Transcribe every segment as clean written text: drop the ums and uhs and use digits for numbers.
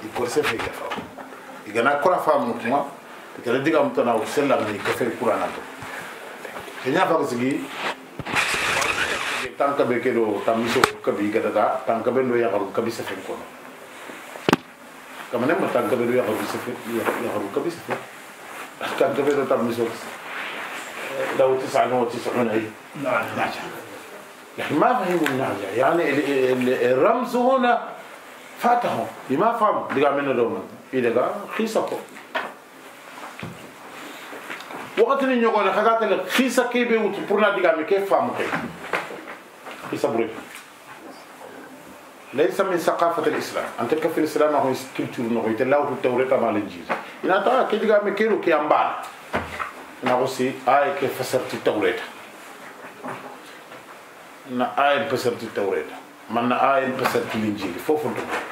korse fe ga fa igana kora fam kuma kala diga mutana o sella ni ka fe qur'ana to kenya fa sigi tanka be kedo tamiso kabi ga daga tanka be no ya garu kabi se fe ko kamane ma tanka be ya garu se fe ya garu kabi se fe tanka be do tamiso لو 99 أي نعجة لكن ما فهموا النعجة يعني الرمز هنا فاتهم لما فهم دقا من الرومان إذا قال خيسكو وقت اللي يقول خذات الخيسة كيف وتبرنا دقا من كيف فهموا كيف خيسة بريد ليس من ثقافة الإسلام أنت كفي الإسلام هو كلتور نقول تلاو في التوراة مع الإنجيل إن أنت كي دقا من كيلو كي أمبال نقصي آية كيف فسرت التوراة نا آية فسرت التوراة من آية فسرت الإنجيل فوفن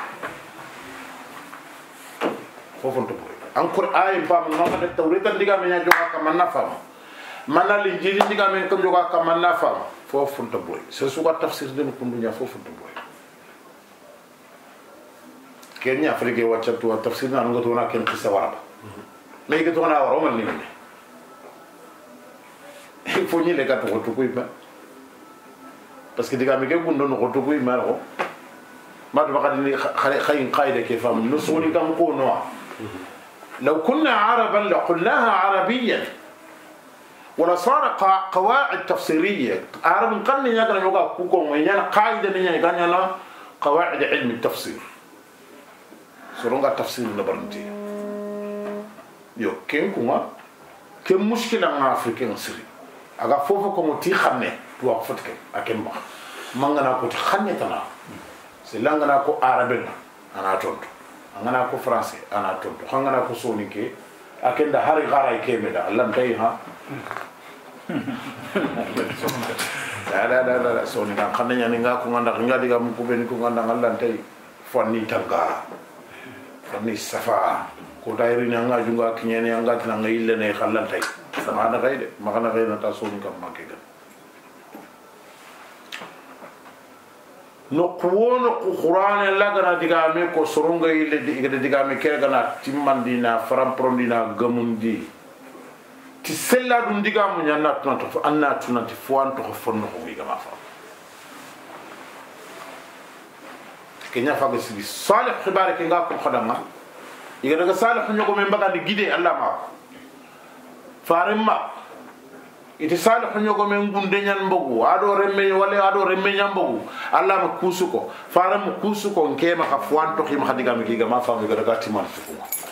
تبوري أنكر آية فهم نما التوراة ديجا من يجوا كمان نفهم من الإنجيل ديجا من كم يجوا كمان نفهم فوفن تبوري سلسلة تفسير دين كم دنيا فوفن تبوري كينيا أفريقيا واتشتوا تفسيرنا نقطونا كن قصة ورابا ما يقطونا ورا ومن نيجي il faut ni les gars pour tout couper parce que des gars mais que vous non tout couper mal oh ما تبغى خلي قاعدة كيف هم نصوني كم كونوا لو كنا عربا لقلناها عربيا ولا صار قواعد تفسيرية عرب قلنا يقرأ يقرأ كوكو يعني قاعدة يعني قواعد علم التفسير سرونغا تفسير نبرنتي يو كم كوما كم مشكلة مع أفريقيا مصري aga fofo ko moti xamne to wax fotke akem bax mangana ko xamne tana c'est langana ko arabe ana tonto ngana ko français ana tonto ngana ko soninke akenda hari garay kemeda lam tay ha la soninga xamne nyani nga ko nganda nga diga mu ko ben ko nganda ngallan tay fonni tanga fonni safa ko dayri nga junga kinyene nga tan nga yille ne xallan tay sama na kay de magana kay na ta soni kam makega no kuwono ku qur'an la gana diga me ko soronga yille diga me kere gana timmandina faramprondina gamundi ti sella dum diga mu nyanna tunto fo anna tunanti fo anto ko fonno ko wiga ma fa kenya fa ga sibi salih khibare ke nga ko khadama yiga daga salih nyogo me mbaga di gide allah ma farima iti salih nyogo men gunde nyan mbogu ado remme wala ado remme nyam mbogu allah ma kusuko faram kusuko nkema ka fwanto khim khadiga mi giga ma famu daga timan tuko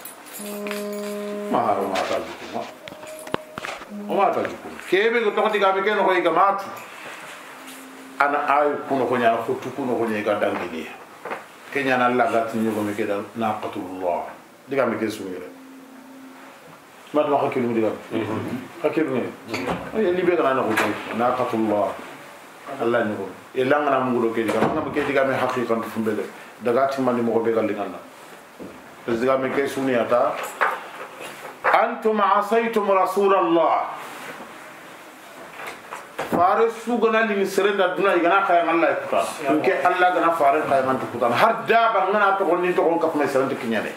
ma haro ma ta tuko o ma ta tuko kebe go to diga mi ken ko iga matu ana ay kuno ko nyana ko tukuno ko nyega dangini kenya na allah gat nyogo mi kedal naqatullah diga mi kesumire ما تبغى كلمة دي كلمة اللي بيقرأ أنا أقول ناقة الله الله نقول إلا أنا مقوله كذي أنا بكذي كم حقيقة في بدر دعاتي ما نمو بيقال لنا بس دعا مكي سنياتا أنتم عصيتم رسول الله فارس سوغنا لي مسرد الدنيا يغنا خيام الله يكتا إنك الله غنا فارس خيام أنت كتا هردا بعنا تقول نين تقول كف مسرد كنيانه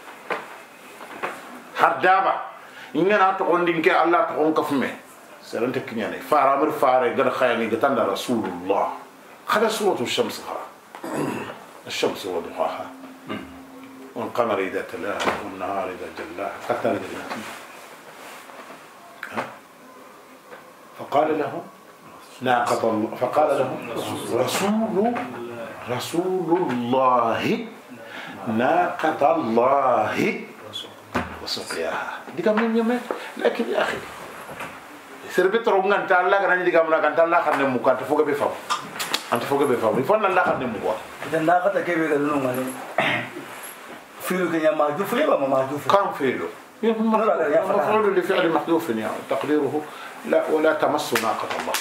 هردا ingana to on dinke allah to on kafme serante kinyane fara amr fara gar khayani gatanda rasulullah khada suratu ash-shams kha ash-shams wa duhaha wal qamar idha talaha wan nahar idha jallaha hatta al-jannati فقال له ناقة الله فقال له رسول الله ناقة الله وسقياها دي كم يوم لكن يا اخي سربت رونغان تالا غاني دي كم لا كان تالا خن مو كان فوق بفاو انت فوق بفاو يفون الله خن مو اذا لا قد كيف يقولون مالي فيلو كان ما جو فيلو ما جو كان فيلو مفعول لفعل محذوف يعني تقديره لا ولا تمس ناقة الله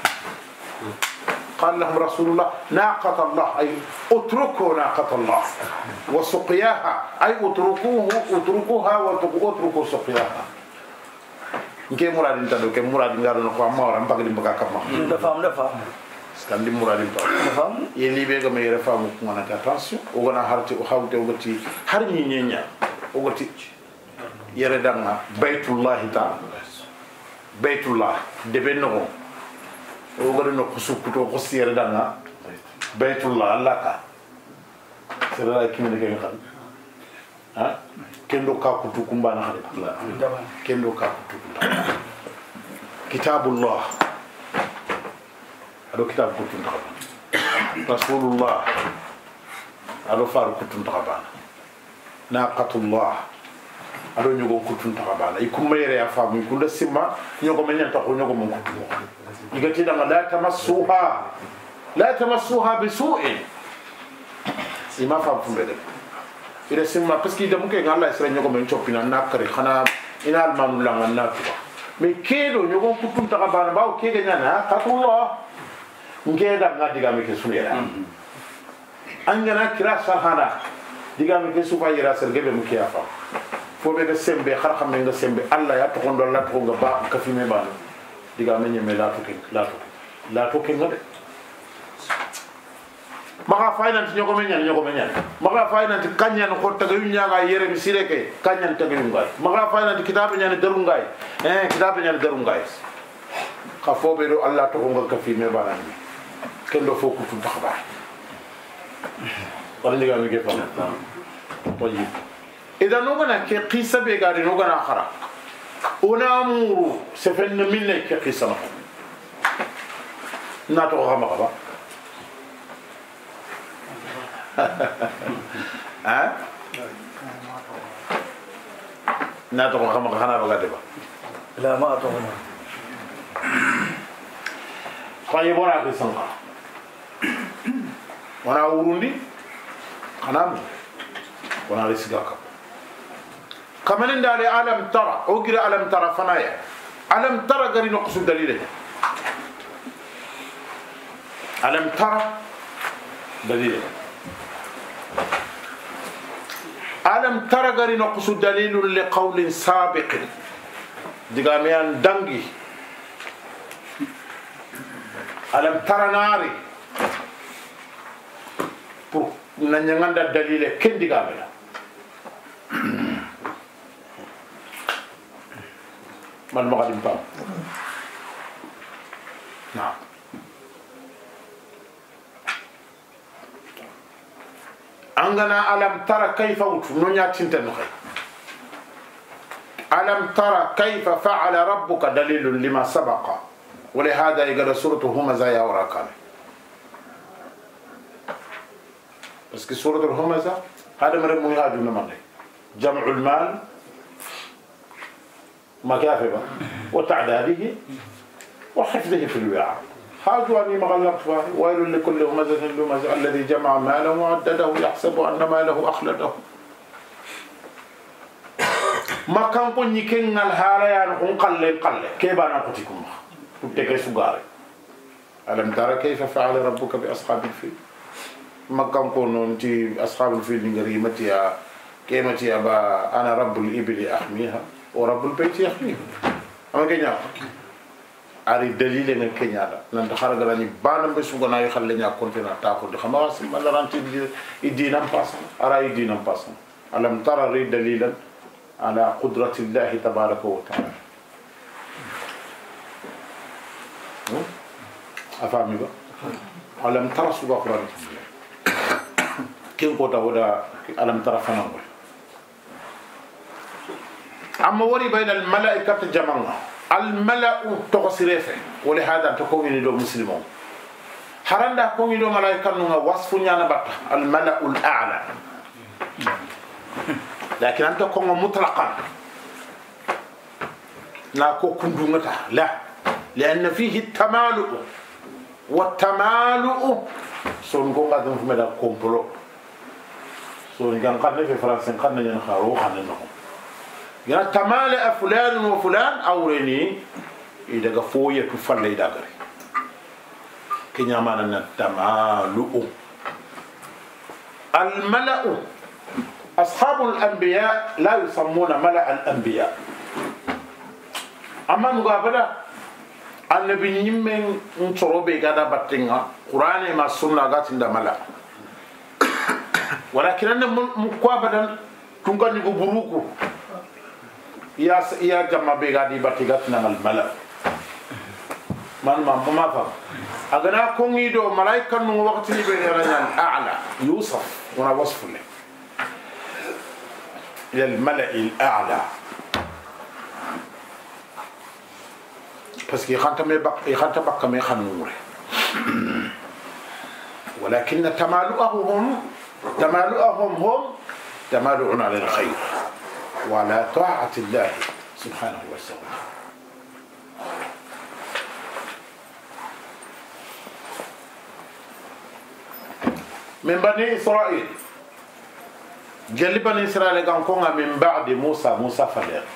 قال لهم رسول الله ناقة الله أي اتركوا ناقة الله وسقياها أي اتركوها واتركوا سقياها كم مراد انتظر كم مراد نقارن نقوم ما ورم بقدر بقى كم نفهم skandi muradin pa yeli be ga me refamu ko na attention o gona harti o hawte o gati har ni nyenya o gati yere danga baytullah ta'ala baytullah de benno o gari no kusukuto ko siyere danga baytullah allah ka sera kimene ke ngal ha kendo ka kutu kumbana hade kendo ka kutu kitabullah ado kitab kutu ndaba rasulullah ado far kutu ndaba naqatullah ado nyogo kutu ndaba ikumere ya famu ikunda simma nyogo menya ta ko nyogo mon kutu igati danga la tamassuha bisu'in ima fa fumbede ire simma parce que damu ke ngalla isra nyogo men chopina nakare khana ina almanu la nganna tuba me kedo nyogo kutum ta bana baw ke ganya na qatullah ngeda ngadiga me ke sunera angana kira sahana diga me ke sufa yira sergebe mu ke afa fo be de sembe khar xam nga sembe alla ya to ndol la to nga ba ka fi me bana diga me nyeme la to ke ngade maka faynanti ñoko meñan maka faynanti kanyan ko taga yu ñaga yere mi sireke kanyan taga yu ngay maka faynanti kitabe ñani daru ngay kitabe ñani daru ngay ka fobe do allah to nga ka fi me banani kendo fo ko tu taxba wala ndiga mi ke fa toyi idan no gana ke qissa be gari no gana khara ona muru se fen minne ke qissa na to xama ba ها ناتو خما خنا بغادبا لا ما اتوما طيب وانا في سنقا وانا وروندي خنام وانا رسغاكا كمان دالي عالم ترى اوغري عالم ترى فنايا عالم ترى غري نقص دليل عالم ترى دليل ألم ترى غري نقص دليل لقول سابق دغاميان دانغي ألم ترى ناري pour nanyanganda dalile ken digamela man ma gadim pam na angana alam tara kayfa nunya tinten khay alam tara kayfa fa'ala rabbuka dalilun lima sabaqa wa li hada yaqra suratu humaza ya warakan parce que suratu humaza hada mare mu hadu na man jam'ul mal makafiba wa ta'dadihi wa hifdhihi fil wi'a حاجواني مغلق فاي ويل لكل همزة لمزة الذي جمع ماله وعدده يحسب أن ماله أخلده ما كان كون يكين الحالة يعني كون قل كيف أنا قلتكم تبتكي سجاري ألم ترى كيف فعل ربك بأصحاب الفيل ما كان كون أنت أصحاب الفيل نجريمتي كيمتي أبا أنا رب الإبل أحميها ورب البيت يحميها أما كينيا ari dalile ngal kenyala nan da xaraga lañu banam be sugo na yu xalle nya kontina ta ko de xama wasim man ranti idinam pas ara idinam pas alam tara ri dalilan ala qudrati allah tabaraka wa taala afami ba alam tara sugo qur'an ken ko ta wada alam tara fana ko amma wari bayna al malaikati jamanga الملأ تقصرفه ولهذا تكون لو مسلمون حرندا كون لو ملائكه نو وصف نيانا بات الملأ الاعلى لكن انت كون مطلقا لا كوندومتا لا لان فيه التمالؤ والتمالؤ سون غونغا دون فمدا كومبلو سون غان قد في فرنسا قد نين خارو خانن يا تمالأ فلان وفلان أوريني إذا غفوية تفعل إداغري كنيا مانا التمالؤ الملأ أصحاب الأنبياء لا يسمون ملأ الأنبياء أما نقابل annabi nyimme nsorobe gada battenga qur'ane ma sunna gatinda mala walakin anna ko abadan tungani go buruku ya jamma be gadi battigatna mal mala man ma fa agana ko ngido malaika no wakati ni be ranyan a'la yusuf wana wasfu le ila al mala'i al a'la parce que khanta bakka me khanure ولكن تمالؤهم هم تمالؤون على الخير وعلى طاعة الله سبحانه وتعالى. من بني إسرائيل جل بني إسرائيل كان من بعد موسى فلير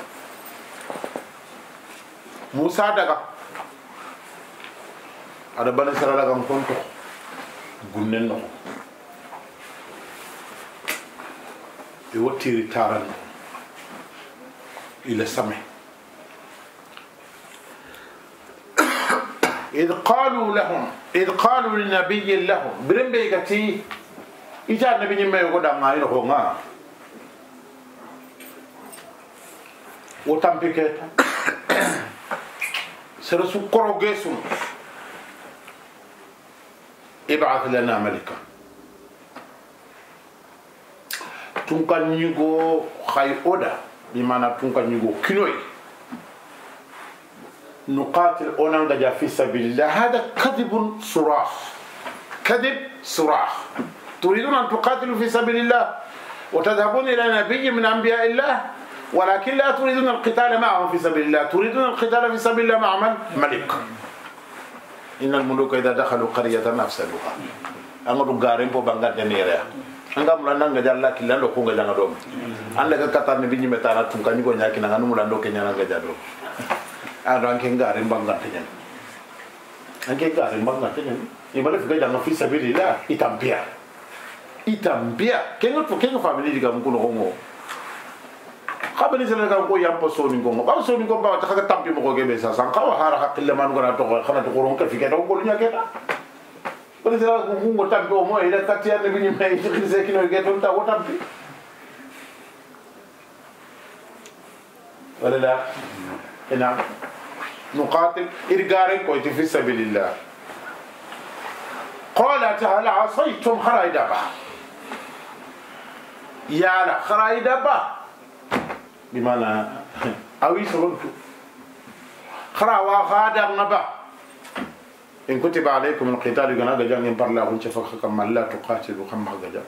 موسى دغا ada bani Israel kan konto gunnen no e wotiri taran ila same إذ قالوا لنبي لهم برمبي غتي إجا نبي ما يقول ما يروحنا وتامبيكت سرسو كروجيسون ابعث لنا ملكا تونكا نيغو خاي اودا بمعنى تونكا نيغو كينوي نقاتل أونانجا في سبيل الله. هذا كذب صراح تريدون أن تقاتلوا في سبيل الله وتذهبون إلى نبي من أنبياء الله ولكن لا تريدون القتال معهم في سبيل الله، تريدون القتال في سبيل الله مع من؟ ملك. إن الملوك إذا دخلوا قرية أفسدوها. أنغدو غارين بو بانغات نيريا anga mulanda ngaja Allah kila ndo ko ngaja ngado anda ka kata ne binyi metana tun kan ko nyaki na nganu mulando kenya na ngaja do ando anke ngare mbanga tenyen anke ngare mbanga tenyen ni bale fuga janga fi sabilillah itambia kengo family diga mkuno hongo khabani sele ka ko yampo soni ngo ba soni ngo ba ta ka tampi mo ko gebe sa san ka wa hara hakille man ngana to khana to ron ka fi ka do ko nya keta bale sele ko ngo tampi o mo ila katia ne binyi mai khise kino geto ta o tampi wala la ina نقاتل إرجارين كويت في سبيل الله. قال تعالى عصيتم خرايدبا يا لا خرايدبا بمعنى أوي سرنتو خرا وغادا نبا إن كتب عليكم القتال يقولون جاني برلا ونشوف كم لا تقاتلوا كم هجا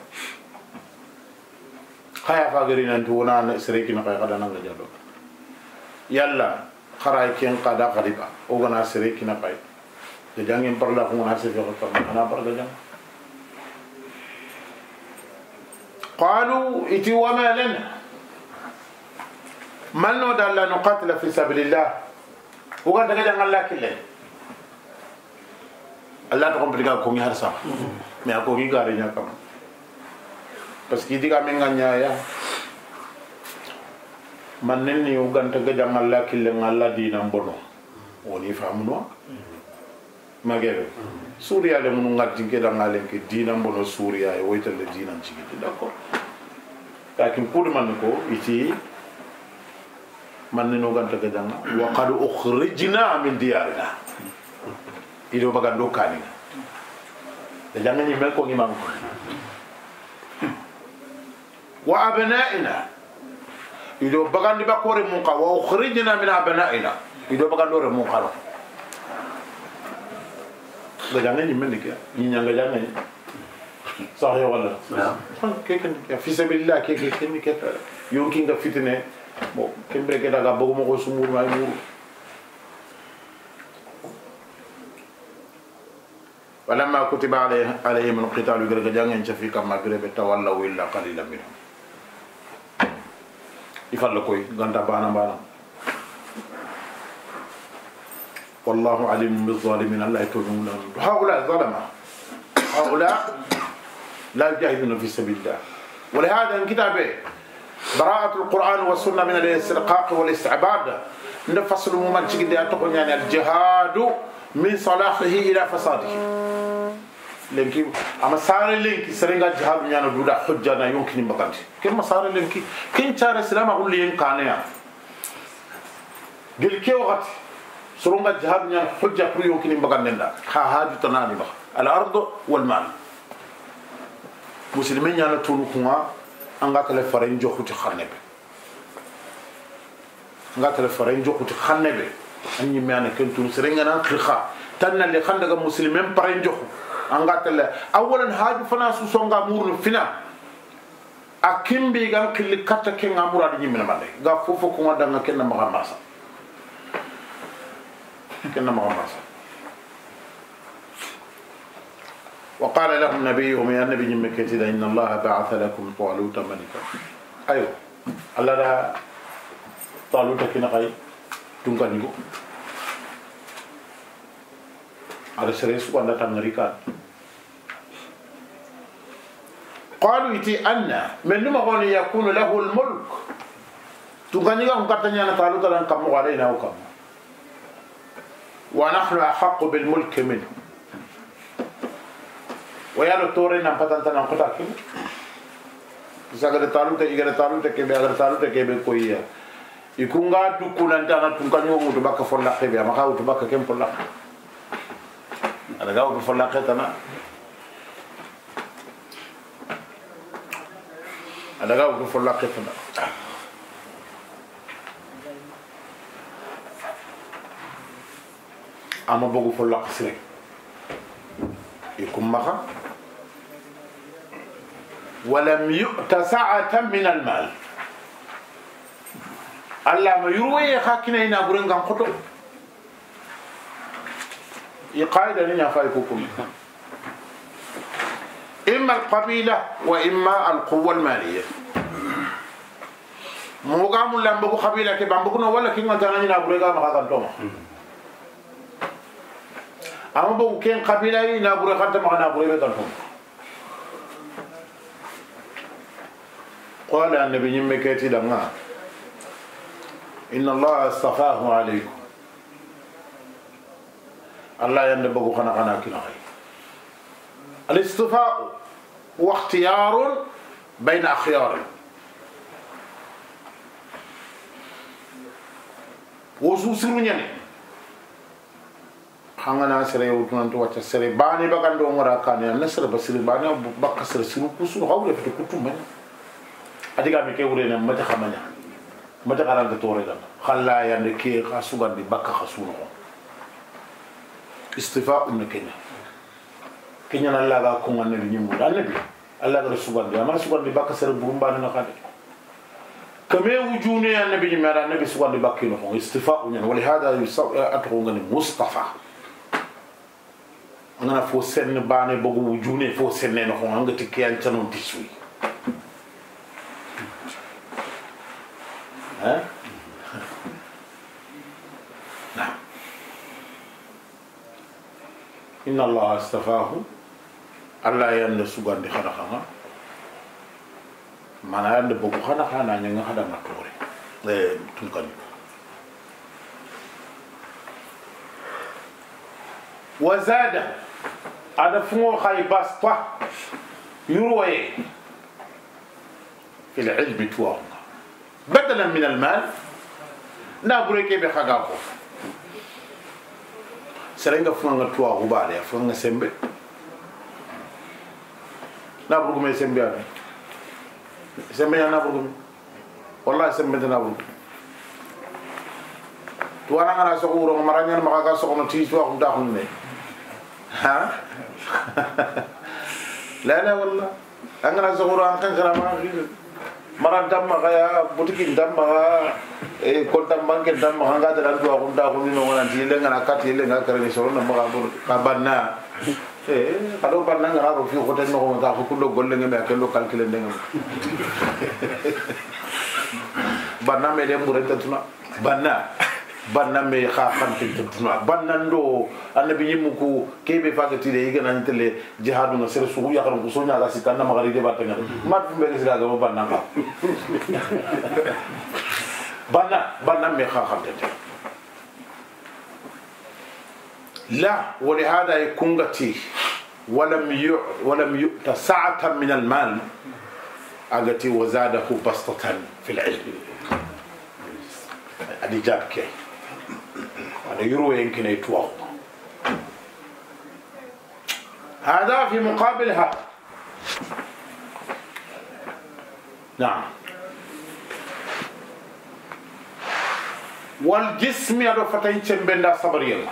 خيا فاجرين أنتونا نسريكنا خيا قدنا نجالو يلا خراي كين قادا غريبا اوغنا سريكنا باي جانين برلا كون حسب يقطع انا برلا جان قالوا اتي وما لنا من ودل نقاتل في سبيل الله وقد جان الله كله الله تكون بريغا كوني هرسا مي اكو غي غاري نيا كام باسكو ديغا ميغانيا يا manne ni uganta ga jamalla kille ngalla dina mbono woni famuno magere suriya le munu ngati ke da ngale ke dina mbono suriya e woyta le dina cigi d'accord lakin pour man ko iti manne no ganta ga janga wa qad ukhrijna min diyarina ido baga do kani da janga ni mel ko ngi man ko wa abna'ina ido bagandi bakore mun ka wa ukhrijna min abna'ina ido bagando re mun kala da janga ni men ke ni nyanga janga ni sahih wala ke fi sabilillah ke ni ke yonki nga fitne bo kembe ke daga bogo mo ko sumur may mur walamma kutiba alayhim alqital yurga janga en fi kam magrebe tawallaw illa qalilan minhum يفعل كوي غنتا بانا والله عليم بالظالمين الله يكونون هؤلاء ظلمة هؤلاء لا يجاهدون في سبيل الله ولهذا الكتاب براءة القرآن والسنة من الاسترقاق والاستعباد nda faslu mu man cigi de atoko nyani al jihadu min salahihi ila fasadihi lenki ama sare lenki serenga jihadu nyana duda hujja na yonkini mbakanti ken masare lenki ken chara silama kulli yen kanaya gel ke wakati soronga jihadu nyana hujja pour yonkini mbakandenda ha hadu tanani ba al ardu wal mal muslimin nyana tunu kuma anga kale faren joxuti xannebe anga kale faren joxuti xannebe anni meana ken tunu serenga nan khikha tanna le xandaga muslimin paren joxu anga kale awalan haju fana su songa murnu fina akimbi gam kili katta ke ngamura di nyimena mande ga fofo ko wadanga ken ma xamasa ken ma xamasa وقال لهم نبيهم يا نبي جمكتي إن الله بعث لكم طالوت ملكا أيوه الله لا طالوت كنا قاي تونغانيغو على سريس ولا تمريكان قالوا يتي أن من لما قال يكون له الملك تونغانيغو مكتني أنا طالوت لان كم علينا وكم ونحن أحق بالملك منه ويالو توري نامباتان تان انقطع كيم زاغد تالو تي غد تالو تي كبي غد تالو تي كبي كويا يكونغا دوكولان تانا تونكانيو مودو باكا فولا خبي ما خاوتو باكا كيم فولا انا غاو فولا خيتانا انا غاو فولا خيتانا اما بوغو فولا خسري يكون مخا ولم يؤت سعة من المال الله ما يروي خاكنا هنا برنغان خطو يقايد لنا فايكوكم إما القبيلة وإما القوة المالية موغام لامبو قبيلة كبامبوكنا ولا كيما تانينا برنغان خاكن توما أما بو كين قبيلة نابوري خانتا ما نابوري بيتانهم قال النبي مكيتي لنا إن الله اصطفاه عليكم الله ينبغو خنا كنا الاصطفاء هو اختيار بين أخيار وسوسرو نياني hangana sere wutunan to wacca sere bani bagando ngora kanya nasra basir bani bakka sere siru kusul hawle fi kutum man adiga mi ke wure na mata xamanya mata garanga tore dan khalla yande ke khasugan di bakka khasuno istifa kenya kenya na laga ko ngane ni mu annabi allah ga sugan di amara sugan di bakka sere burumba na khade kame wujune annabi ni mara annabi sugan di bakki no istifa wala hada atqu ngani mustafa ngana fo sen baane bogu wujune fo sen no ko ngati kiyan tanon tisui ha na inna allah astafahu allah yanda sugande khana khana mana yanda bogu khana khana nyanga hada matore tunkani وزاد على فمو خاي باسطة يروي في العلم توام بدلا من المال نابري كي بخاغاكو سرنگا فمو توا غبالي فمو سمبي نابرو مي سمبي انا سمبي انا نابرو والله سمبي نابرو توانا انا سوغورو مرانيان مخاغا سوغنا تي توا خم ها لا لا والله أنا زغور أنكن كلامه مران دم مغايا بوتكين دم مغا كل دم بانك دم مغا هذا لان دوا كم دا كم نينو نان تيلين أنا كاتيلين أنا كرني سورون مغا بور كابنا kalau bana ngara ro fi hotel no ta ko kulo golle ngame akelo calculer ndengam bana me dem burenta tuna banna me kha khantin tuna bannando annabi yimuko kebe fagati de igana ntele jihadu na sere sugu yakar ko sonya ga sitanna magari de batanga mat be ngisga ga banna ka banna me kha khantin لا ولهذا يكون غتي ولم يؤت سعة من المال أغتي وزاده بسطة في العلم أدي جابك هذا يروي يمكن يتوه هذا في مقابلها نعم والجسم يدو فتين بندا صبريا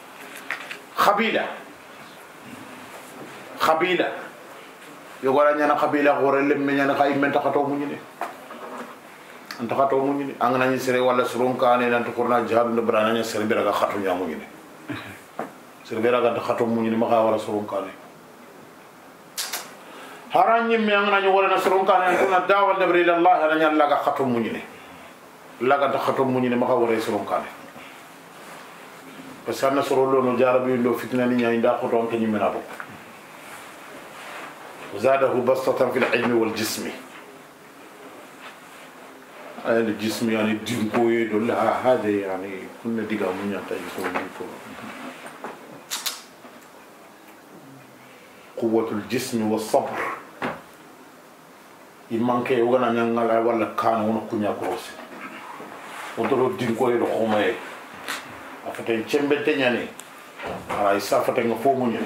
خبيلة يقول أنا خبيلة غور اللي من أنا خايف من تخطو مني أنت خطو مني أنا نسري ولا سرون كاني أنت كورنا جهاد نبرنا نسري برا خطو يا مني سري برا خطو مني ما خا ولا سرون كاني هراني من أنا نقول نسرون كاني أنت دعوة نبري الله أنا نلا خطو مني لا خطو مني ما خا ولا سرون كاني بس أنا سرولو نجاربي لو فتنة نيا إندا خطو كني منابو وزاده بسطة في العلم والجسم الجسم يعني دينكو يدل هذا يعني كنا ديغا من ينتهي قوة الجسم والصبر يمان كي يوغنا نيانغالا ولا كان ونو كنيا كروسي ودرو دينكو يدو خوماي afatay cembete ñani ala isa fatay nga fo mu ñani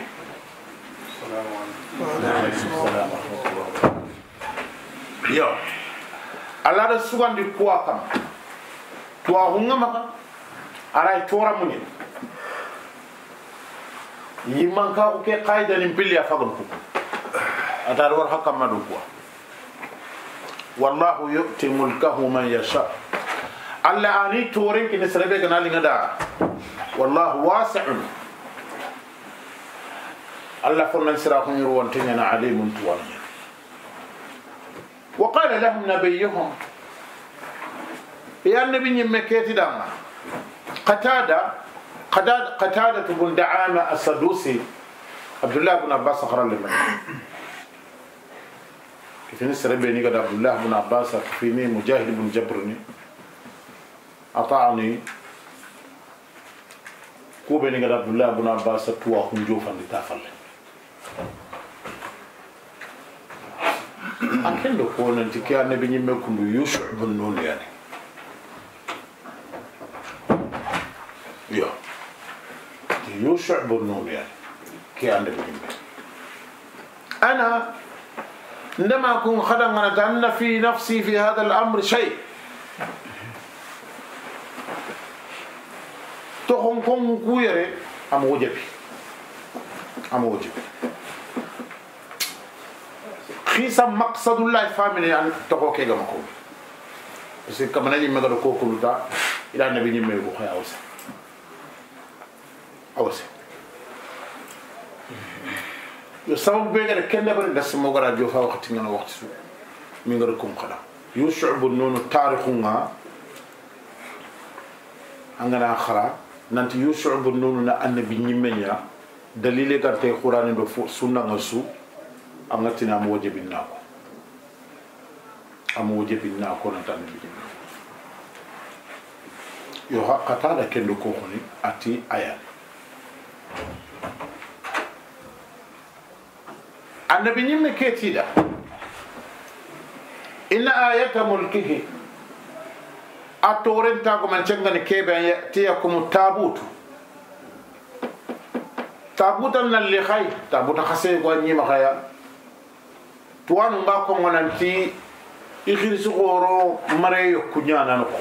yo ala da sugandi kuwa kam tuwa hunga maka ara tora mu ñani yimman ka ko ke qaida ni bilya fagon ko atar war hakam madu kuwa wallahu yu'ti mulkahu man yasha alla ani toren ki nesrabe kana linga da والله واسع الله فرنا سراهم يروون تنينا عليم توانيا وقال لهم نبيهم يا النبي مكيتي داما قتادة بن دعامة السدوسي عبد الله بن عباس خرج لمن كيف نسربني قد عبد الله بن عباس كفيني مجاهد بن جبرني أطاعني كوبني قد عبد الله بن عباس توا خنجوفا لتافل أكن لو كون أنت كأن بني مكون يوشع بن نون يعني يا يوشع بن نون يعني كأن بني أنا عندما أكون خدم أنا في نفسي في هذا الأمر شيء تخون كون كويري أم وجبي خيسا مقصد الله فامني أن تقو كيغا مكو بس كما نجي مغادو كوكو لتا إلى النبي نيمي بو خيا أوسي يسبب بيغا كن بر دس موغرا جوفا وقت نانا وقت سو مي غركم خلا يشعب النون تاريخنا angana khara nanti yusubu nunu na annabi nyimenya dalile garte qur'an do sunna ngasu amatina mo wajibinna ko nanta annabi yo hakata da kendo ko khoni ati aya annabi nyimme ketida inna ayata mulkihi atorenta ko man cengani kebe yatiyakum tabutan nalli khay tabuta khase ko nyima khaya tuwanu ba ko ngonanti ikhirsu goro mare yokunyana no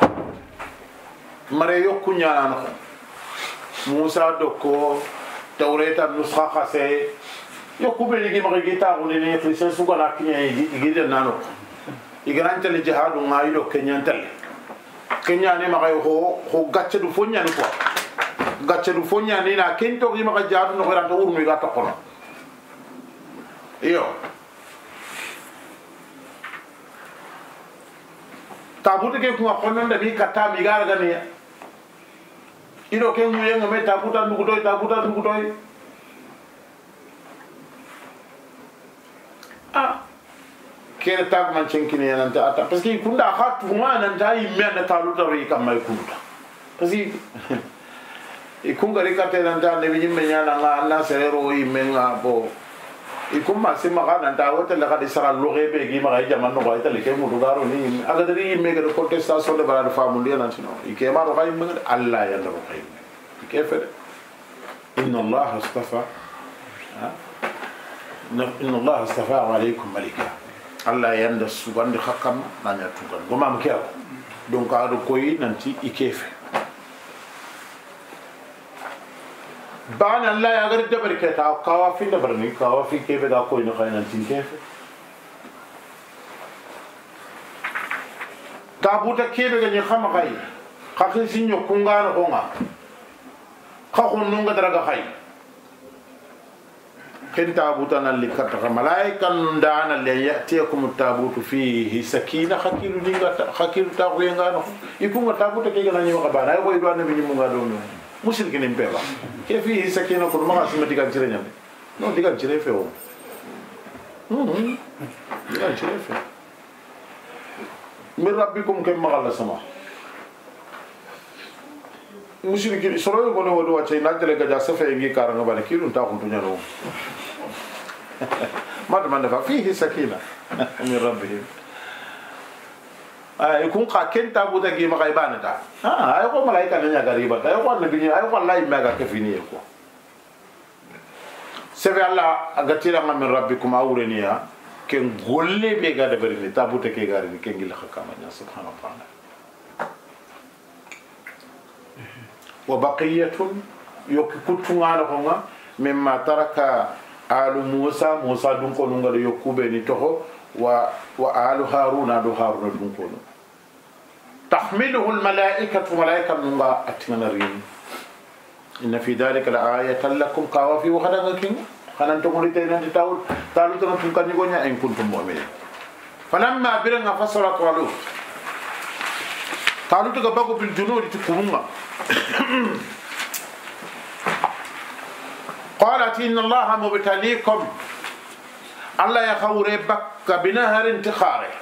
Musa doko tawreta nusxa khase yokube ligi magi ta ko ni ikhirsu su gona kinya igide nano igrantale jihadu ngaydo kenyantal kenya ne magay ho gatcha du fonya ni quoi gatcha du fonya ni na kento gi magay jaadu no ranta urmi ga tokono iyo tabuti ke ko konon da bi kata mi gara gani iro ke mu yenga me tabuta ndugo doy kere tag man cenkini yananta ata parce que kunda khatu ma nan tayi men talu tawri kam may kunda parce que ikun gari kate nan ta nabi nyimme nyana nga Allah serero imenga bo ikum ma sima kana ta wota la kadi sara loge be gi ma ga jaman no ga ta le ke mu dugaro ni aga dari me ga contestation de bara fa mu ndiana sino ike ma ro kay me Allah ya ndo kay ike fe inna Allah astafa inna Allah astafa alaykum malika Allah ya ndo subandi hakam na nya tugan go ma mkiya donc ado koy nanti ike fe bana Allah ya gar dabar ke ta kawafi dabar ni kawafi ke be da koy no khayna tin ke tabuta ke be ni khama khay khakin sinyo kungana ko nga khakhun nunga daraga khay ken tabuta nan likata malaikan ndana le yatiyakum tabutu fihi sakina khakilu dinga khakilu ta ko ngano ikunga tabuta ke gana ni wa bana ko idwa nabi ni munga do no musil kene mbeba ke fi sakina ko ma asima diga cire nyam no diga cire fe o diga cire fe min rabbikum kam magalla sama musil kene soro ko no wado wacce na tele ga sa fe ngi karanga bana ki dun ta ko tunya no ma man fa fihi sakina min rabbihim ay kun ka kenta buta gi ma kay banata ay ko malaika nya gariba ay ko nabi ay ko Allah mega ke fini ko sebe Allah agatira min rabbikum awreniya ken golle be ga de bari tabuta ke gari ken gil khakama nya subhanahu wa ta'ala wa baqiyatun yokutu ngala ko nga mimma taraka alu Musa dun ko ngal yokube ni toho wa alu Haruna do Haruna dun ko تحمله الملائكة ملائكة نغا أتنرين إن في ذلك لآية لكم قوافي وخدنكم خننتم ريتين تاول تالو تنتم كان يغنيا إن كنتم مؤمنين فلما برنا فصل طالوت تغبغوا بالجنود تكومنا قالت إن الله مبتليكم الله يخور بك بنهر انتخاره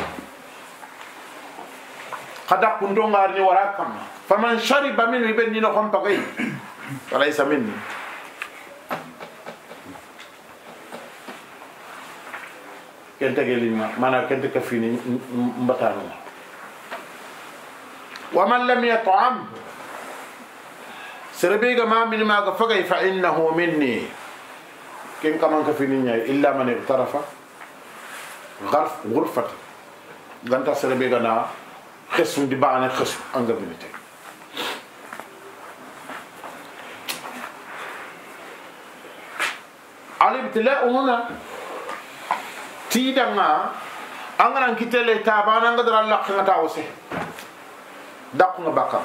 قد كنتم غارني وراكم فمن شرب منه يبني نقوم بقي فليس مني كنت قلنا ما أنا كنت كفيني مبتانو ومن لم يطعم سربيغا ما من ما فقي فإنه مني كن كمان كفيني إلا من اغترف غرفة غانتا سربيغا نا خسم دي بانا خسم انغبيتي الابتلاء هنا تيدنا انغران كيتلي تابانا غدر الله خنتاوسي داكو باكا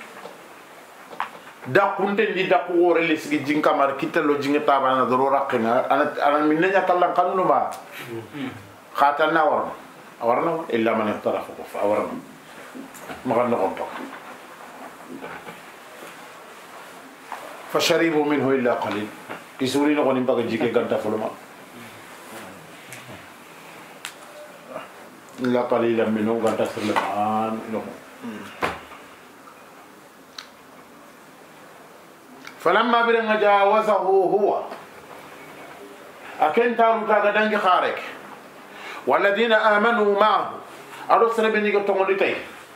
داكونte ndi dakku wore lesgi jinkamar kitelo jinga tabana do rakina ana minnya tallan kanunu ba khatalna warna illa man iftarafa fa warna مغنى غنطق فشربوا منه إلا قليل يسوري نغني بقى جيكي غنطة فلما إلا قليلا منه غنطة سلمان فلما برنا جاوزه هو أكن تارو تاغدنج خارك والذين آمنوا معه أرسل بني قطعون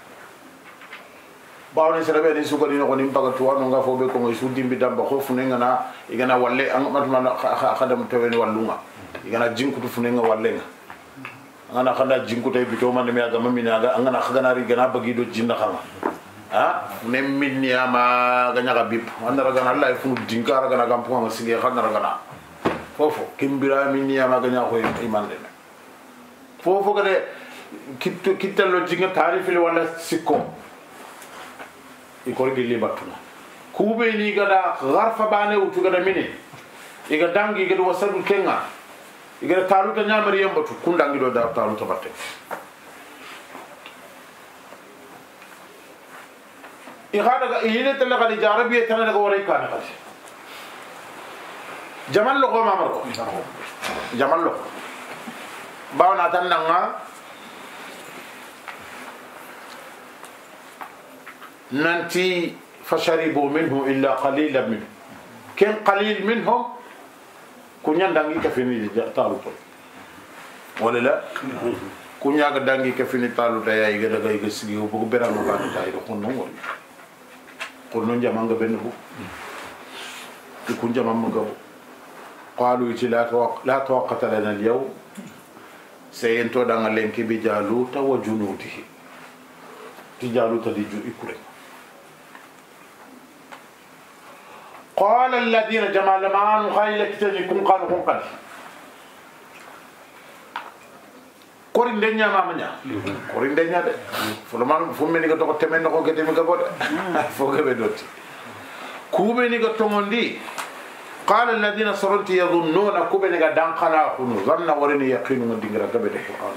bawni serabe ni sugari no ni baga to wano nga fobe ko ngi sudi mbi damba khofu ne ngana igana walle an matuma khadam taweni wallunga igana jinku tu funenga walle ngana khanda jinku tay bito man mi aga mamina aga ngana khagana ri gana bagi do jinna khama ha ne minni ama ganya ga bip andara gana Allah fu dinkara gana gam fu ma sige khadara gana fofo kimbira minni ama ganya ko iman de fofo gade kitalo jinga tarifil wala sikko ikor gilli batuna kube ni gada gharfa bane utu gada mini iga dangi gada wasadu kenga iga taluta nyamari yambatu kundangi do da taluta batte igada ga yene tele gadi jarabiye tan daga waray kana kati jamal lo ko mamaro jamal lo bawna tan nanga nanti فشربوا منه إلا قليلا منه كان قليل منهم كنيا دانغي كفيني طالوت ولا لا كنيا دانغي كفيني طالوت يا يغدا غاي غسغي بو بيرام كان تاي خونو ول خونو جامانغا بنبو يكون جامام غو قالوا لا توقت لنا اليوم سينتو دان لنكي بجالوت وجنوده تجالوت دي جو يكوري قال الذين جمال معان خايلك تجيكم قالوا قد كورين دنيا مامنيا كورين دنيا دي فلمان فمني كتو تمن نكو كتي مكبود فوق بدوت كوبني كتومندي قال الذين صرت يظنون كوبني دان خلا خنو ظن ورني يقينون ديغرا كبد القران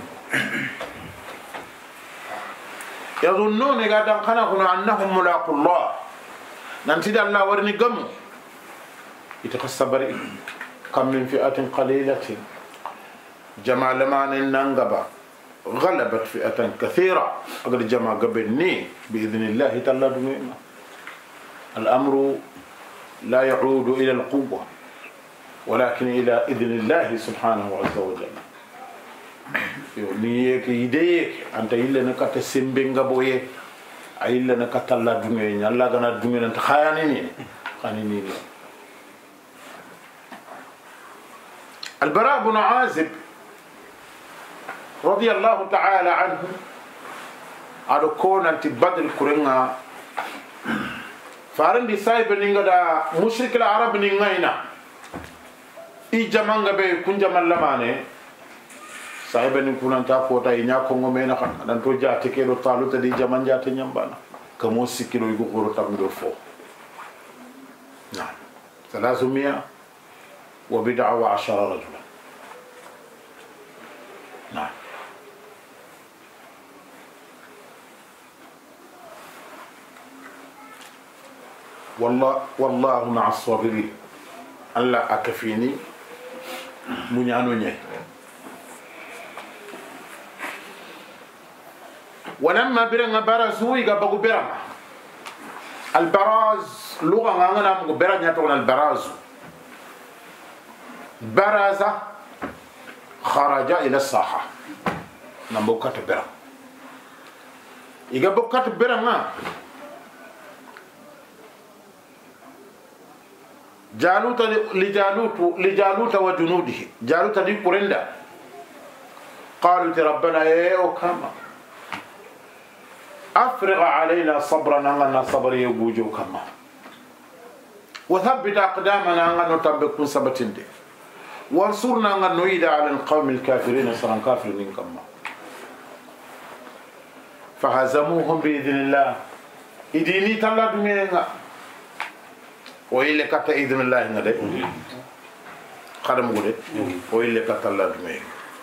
يظنون دان خلا خنو انهم ملاقوا الله ننتي الله ورني قم يتخسبر كم من فئة قليلة جمع لمان النانغبا غلبت فئة كثيرة أقل جمع قبلني بإذن الله تعالى دمينا الأمر لا يعود إلى القوة ولكن إلى إذن الله سبحانه عز وجل نيك يديك أنت إلا نكات سمبنغ بويه إلا نكات الله دمينا الله غنا دمينا أنت خانيني البراء بن عازب رضي الله تعالى عنه على كون أنت بدل كورنا فارن دي سايب نينغدا مشرك العرب نينغاينا اي جامانغا بي كون جامال لمانه سايب نيكون انت فوتا ينيا كونغو مينا خان دان تو جاتي كيلو طالو تدي جامان جاتي نيامبانا كمو سيكيلو يغو خورو تامدو فو نعم 310 رجلا نعم والله مع الصابرين الله أكفيني من يعنوني ولما برنا برزوا يقبضوا برنا البراز لغة عندنا برنا تقول البراز برز خرج إلى الساحة نبوكات برنا يقبضوا برنا جالوت لجالوت وجنوده جالوت دي قرندا قالوا ربنا يا كما افرغ علينا صبرا ان صبر يوجو كما وثبت اقدامنا ان نتبكون سبتين دي وانصرنا ان نعيد على القوم الكافرين صرا كافرين كما فهزموهم باذن الله idini talla dumenga ويلي كتا إذن الله نده خدم قده ويلي كتا الله دمين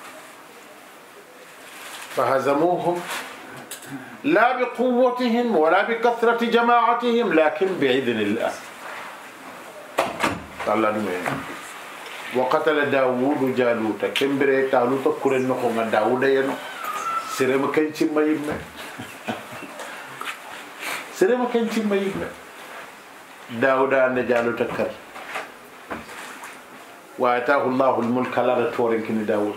فهزموهم لا بقوتهم ولا بكثرة جماعتهم لكن بإذن الله الله دمين وقتل داود جالوت كمبري تالوت كورن نخونا داود ينو سيرما كنشي ما يبنى سيرما كنشي ما يبنى داود أن جالوت كر وآتاه الله الملك لا تورن كن داود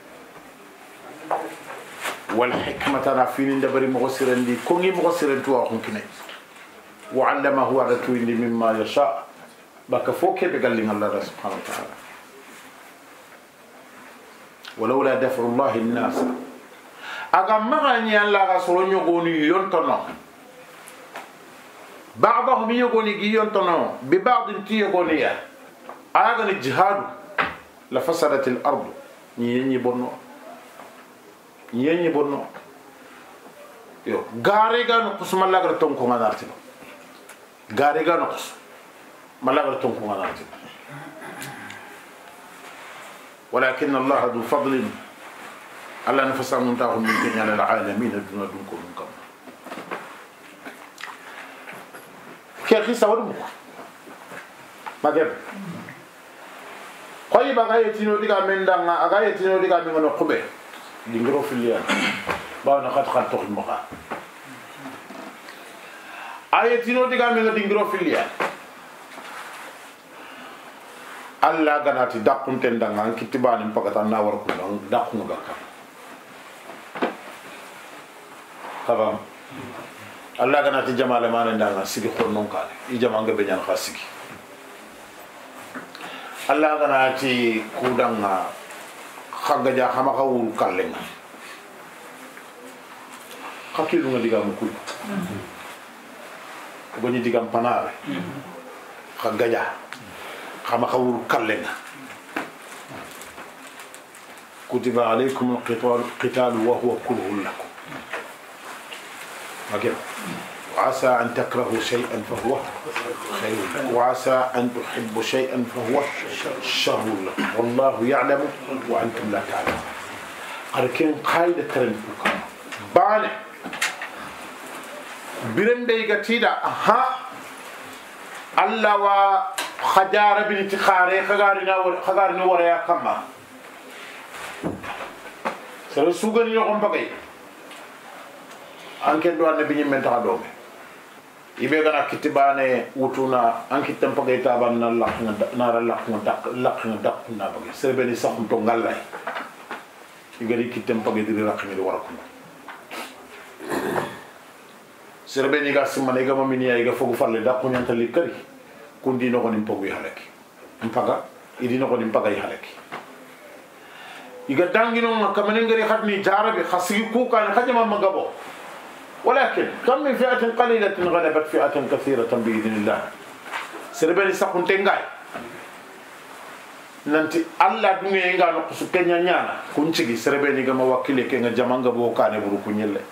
والحكمة نافين دبر مغسرن دي كوني مغسرن تو أخون كني وعلمه هو رتوين دي مما يشاء بك فوق بقال الله سبحانه وتعالى ولولا دفع الله الناس أغمغني الله رسول يقولي ينتنا بعضهم يقولي ينتنا ببعض تيقولي أغن الجهاد لفسدت الأرض يني بنو يو غاريغا نقص ملاغر تونكو غانارتي غاريغا نقص ملاغر تونكو غانارتي ولكن الله ذو فضل على نفس منتاهم من كن على العالمين دون دونكم منكم كيف سوالمو ما جاب قيب غايتينو ديغا من دان غايتينو ديغا من نقبه ديغرو فيليا بانا خات توخ مخا ayetino diga me ngadi ngiro filia alla ganati dakunten danga an kitibani pagata na war ko dakunu gakka kaba alla ganati jamale manen danga sigi khonnon kale I jamanga be nyan khasigi alla ganati kudanga khaga ja khama khawul kallenga khakilu ngadiga mukul goni digam panare khaga ja khama khawul kallenga kutiba alaykum alqital wa huwa kurhun lakum okay وعسى أن تكرهوا شيئا فهو خير لكم وعسى أن تحبوا شيئا فهو شر لكم والله يعلم وأنتم لا تعلمون أركين قاعدة ترنبوك بانه برندي قتيدا ها الله وخجار بنت خاري خجارنا وريا كما سرسوغني يوم بقي أنكن دوان نبي من تعدومه ibe gana kitibane wutuna anki tempo gay taban na lakh na dak na bagi serbeni saxum to ngalay igari kitempo gay diri rakh ni warakum serbeni ga simane ga mamini ay ga fogu falle dak nyanta likari kundi no ko nim pogu halaki mpaga idi no ko nim paga halaki iga dangino makamene ngari khatni jarabe khasigi ku kan khajama magabo ولكن كم من فئة قليلة غلبت فئة كثيرة بإذن الله سربني سكون تنغاي nanti alla dunge nga no kusu kenya nyana kunchigi serebeni ga mawakile ke nga jamanga bo kane buru kunyelle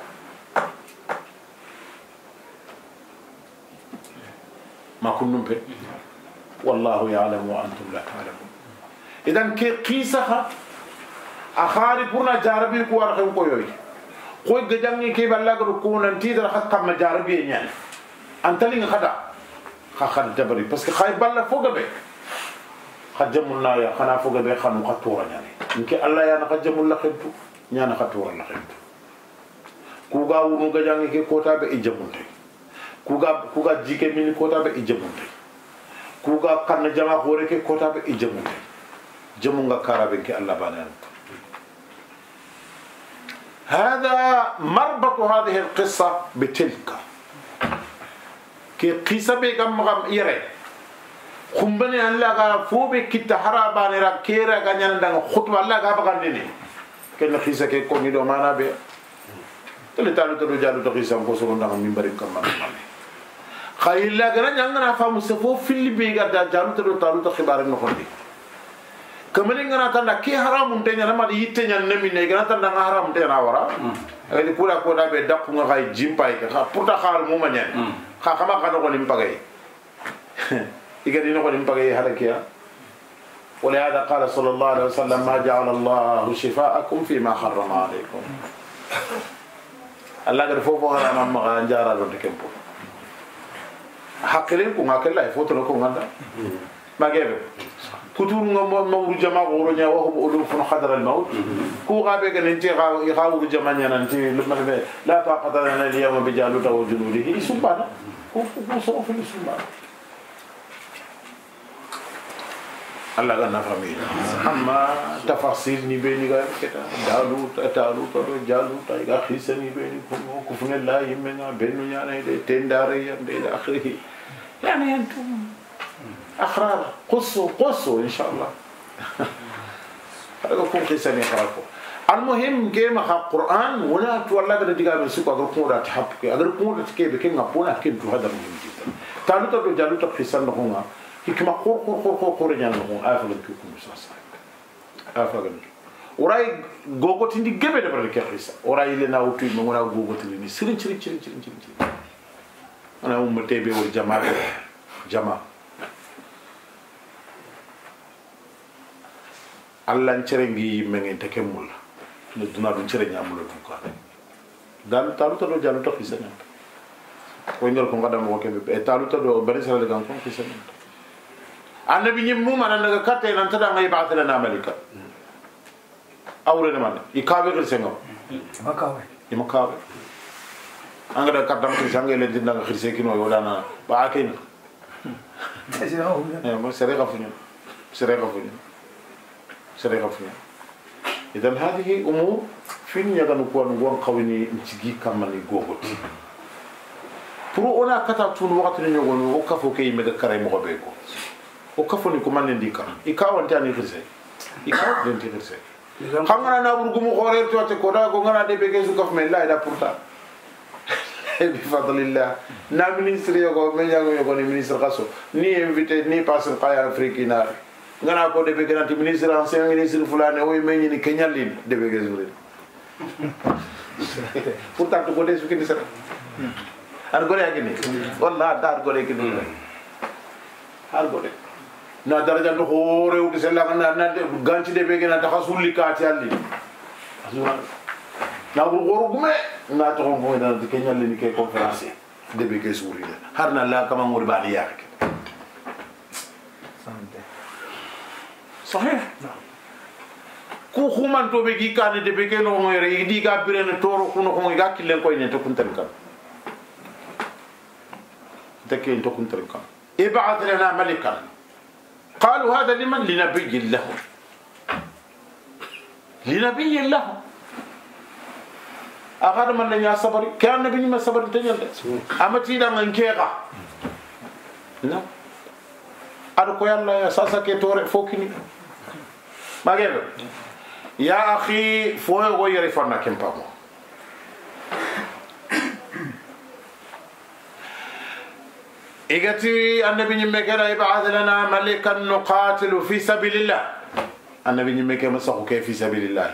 ma kunnum pe wallahu ya'lamu wa antum la ta'lamun idan ke qisaha akhari purna jarabi ko war xam ko yoy koy gajangi ke ballaga ko nanti dara hakka ma jarabi nyan antali nga khada khada dabari parce que khay balla fogabe khajamul na ya khana fogabe khanu khatura nyane nke alla ya na khajamul la khibtu nyana khatura la khibtu kuga wunu gajangi ke kota be ijamunte kuga jike mini kota be ijamunte kuga kan jama hore ke kota be ijamunte jamunga karabe ke alla banan هذا مربط هذه القصة بتلك كي قصة بيغم غم إيري خمبني أن لغا فوبي كتا حراباني را كيرا غنيان دان خطوة لغا بغانديني كنا قصة كي كوني دو مانا بي تلي تالو تلو جالو تقصة مكسرون دان ممبرين كمان خايل لغا نيان فامو سفو فيلي بيغا دا جالو تلو تالو تخبارين نخوندي kamani ngana tanda ki haram tenya na mali yitenya nemi ne ngana tanda haram tenya wara ngadi kula ko da be dakku nga kay jimpay ka pourta xaar mo mañen xa xama xana ko nim pagay igadi no ko nim pagay halakiya ولهذا قال صلى الله عليه وسلم ما جعل الله شفاءكم فيما حرم عليكم الله غير فوفو حرام ما جارا دو تكمبو حقلين كو ngakela foto ko nganda magebe كتور مور جماعة ورنيا وهم ألوف حضر الموت كو غابة كنتي غاو جماعة ننتي لا طاقة لنا اليوم بجالوت وجنوده يسبانا كو صوف يسبانا الله غنا فامي أما تفاصيل نبيني غير كذا جالوت جالوت أيها خيسة نبيني كفن الله يمنا بينو يعني تنداري يعني آخره يعني أنتم أخرار قصوا إن شاء الله هذا كون قصة نخرجه المهم كما خا القرآن ولا تولى كده تيجي بسيط أقول كون ده تحبك أقول كون ده تكيب كين غابونا كين هذا مهم جدا تعالوا تقول جالو تقصان لهونا هيكما خور يعني لهون أفضل كيكون مساسا أفضل وراي غوغو تندي جبهة ده بريك قصة وراي لنا وتوي مغنا غوغو تلني سرين أنا تبي والجماعة جماعة Allah ncerengi mengen tekemul ne duna dun cerenya amul dun ko dal talu to jalu to xisana ko ngel ko ngadam ko kebe e talu to do bari sala gan ko xisana annabi nyim mu man daga katte nan tada ngay ba'ath lana malika awre man ikabe gel sengo makawe angada kartam ci sangé len dinda nga xirse kino yo dana ba aken mo sere gafunya idan hadihi umur fin ya ganu ko ngon qawni ntigi kamani gogoti pour ona kata tun wakati ni ngono o kafo ke yimbe kare mo be ko o kafo ni ko man ndika ikaw antani xirse ikaw den ti xirse xamana na burgu mu xorer to te ko da ko ngana de be ke su kaf men la ida pourtant bi fadlillah na ministre yogo me jango yogo ni ministre kaso ni invité ni passer qaya afrikina ngana ko de be ganati ministre ancien ministre fulane o me ni kenyalin de be gezure pourtant ko de su kini sara ar gore agini walla dar gore kini har gore na daraja to hore u sella na ganti de be ganata khasulli kaati alli azura na goro gume na to ko da kenya le ni ke conférence de be ke souri har na la kama ngori bali yak sahih ku khuman to be gi kan de be ke no ngere di ga birene toro kuno ko ga kilen ko ne to kun tan kan تكين تكون تركا ابعث لنا ملكا قالوا هذا لمن لنبي له أغاد من لن يصبر كان نبي ما صبر تنيل أما تيدا من كيغا لا أركو يلا يا ساسا كتور فوكني ما جاب يا أخي فوق غير فنا كم بامو إجتي النبي نمكنا يبعث لنا ملكا نقاتل في سبيل الله النبي نمكنا مسخو كيف في سبيل الله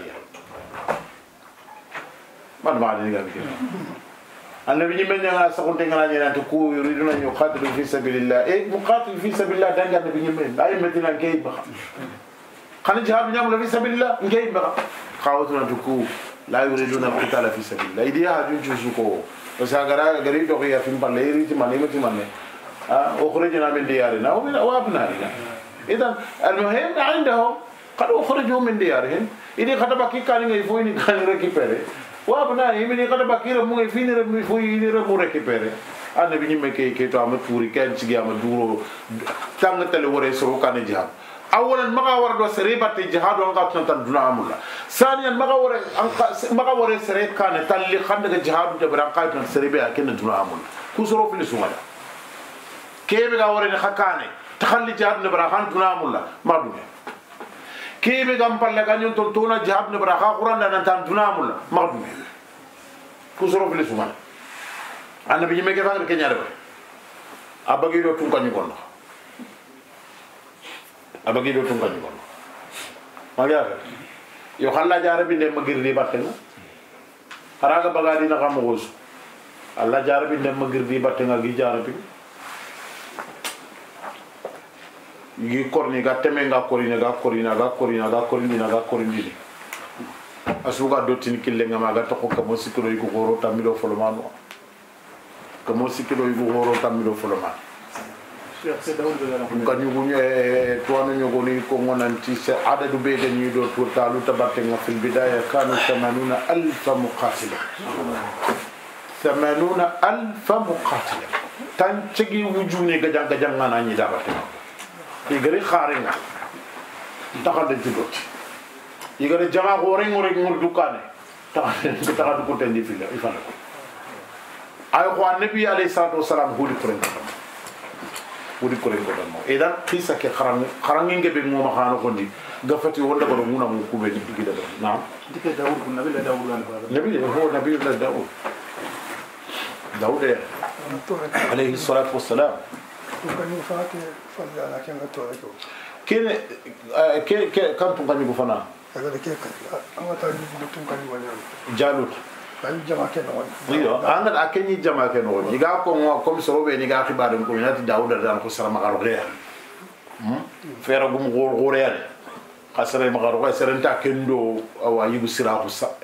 ما نبغى نقول كذا النبي نمكنا سخون تيجنا نينا تكو يريدون أن يقاتلوا في سبيل الله إيه مقاتل في سبيل الله دعنا النبي نمكنا أي مدينة كيف بقى خلنا جهاد نعمل في سبيل الله كيف بقى خاوتنا تكو لا يريدون القتال في سبيل الله إذا هذا جزءكو بس أجرا غريب تقول في بالله تماني أخرجنا من ديارنا وأبنائنا إذا المهم عندهم قد أخرجوا من ديارهم إذا كتب كان يفوي كان ركيبره وأبنائهم إذا كتب كير مو يفوي رمو ركيبره أنا بني مكي كتو أمد فوري كان تيجي أمد دورو تانغ تلوري سرو كان جهاد أولا مغاور دو سريبة الجهاد وانقا تنتظرنا عمولا ثانيا مغاور سريب كان تالي خندق الجهاد جبران قايتنا سريبة كنا تنتظرنا عمولا كسرو في السوالة كيف غاورين خكاني تخلي جهاد نبراخان تنامولا ما دومي كيف غامبال لغانيون تونتونا جهاد نبراخا قران نانتان تنامولا ما دومي كسرو في السوالة أنا بيجي مكي فاكر كنيا ربا أبغي دو تونكاني كونا أبغي دو تونكاني كونا ما جاء يو خلا جاربي ندم مغير دي باتنا هراغا بغادي نخام غوز الله جاربي ندم مغير دي باتنا غي جاربي yi korni ga teme nga korina asuga dotini kille nga maga to ko mo sikiro yi ko horo tamilo folomano ko mo sikiro yi ko horo tamilo folomano cheikh c'est daoud de la ko ñu ñu to na ñu ko ni ko ngonanti se adadu be de ñu do to talu tabatte nga fil bidaya kanu 80000 muqatila 80000 muqatila tan cigi wujune gajang ngana ñi dabatte igari kharenga takal de jidoti igari jaga gore ngore ngur dukane takal ko tendi fila ifana ko ay ko annabi alayhi salatu wassalam huli ko mo edan khisa ke kharangi ngebe mo ma khano ko ndi gafati wonda ko muna mu kube ni gida do na dike daud ko nabi la daud nabi ho nabi la daud alayhi salatu wassalam كين كم تونكاني بفنا جالوت أنا أكني جماعة كنون يجا كم سروبي يجا كبارم كمينات داود دان خسر مغارغيا فيرغم غورغوريا خسر مغارغيا سرنتا كندو أو أيب سراغ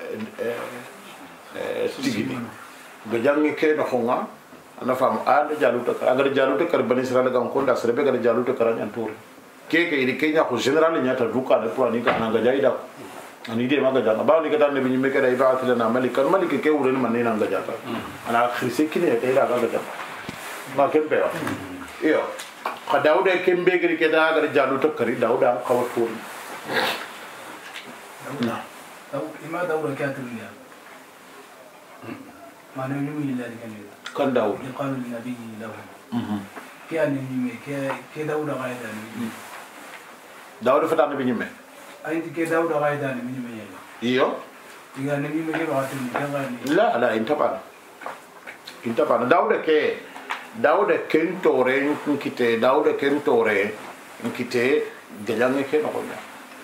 تيجي بجانغ كي نخونا أنا فاهم أنا جالوت أگر جالوت كربني إسرائيل كم كوندا سربي كر جالوت كراني أنتور كي إذا كي نأخذ جنرال نيا تدوكا نپورا نيكا أنا جاي دا ani de maga janga bawo ni kata nabi nyimme keda ibaat lana malikan malik ke wuren man nina nga jata ana khirse kine te da ga jata ma kembe wa iyo ka dawda kembe gri keda ga jalu to kari dawda khawatu na ima dawda katiriya ma ne yumi lillahi kan dawda qalu lin nabiyyi lahu كان يمي كداود غايداني داود فتان نبي نيمي أنت كداود غايداني من يمي إيوه يعني نبي مجيب عاتم كغاني لا انت بان داود كنتورين كيتي داود كنتورين كيتي جلاني كي نقولنا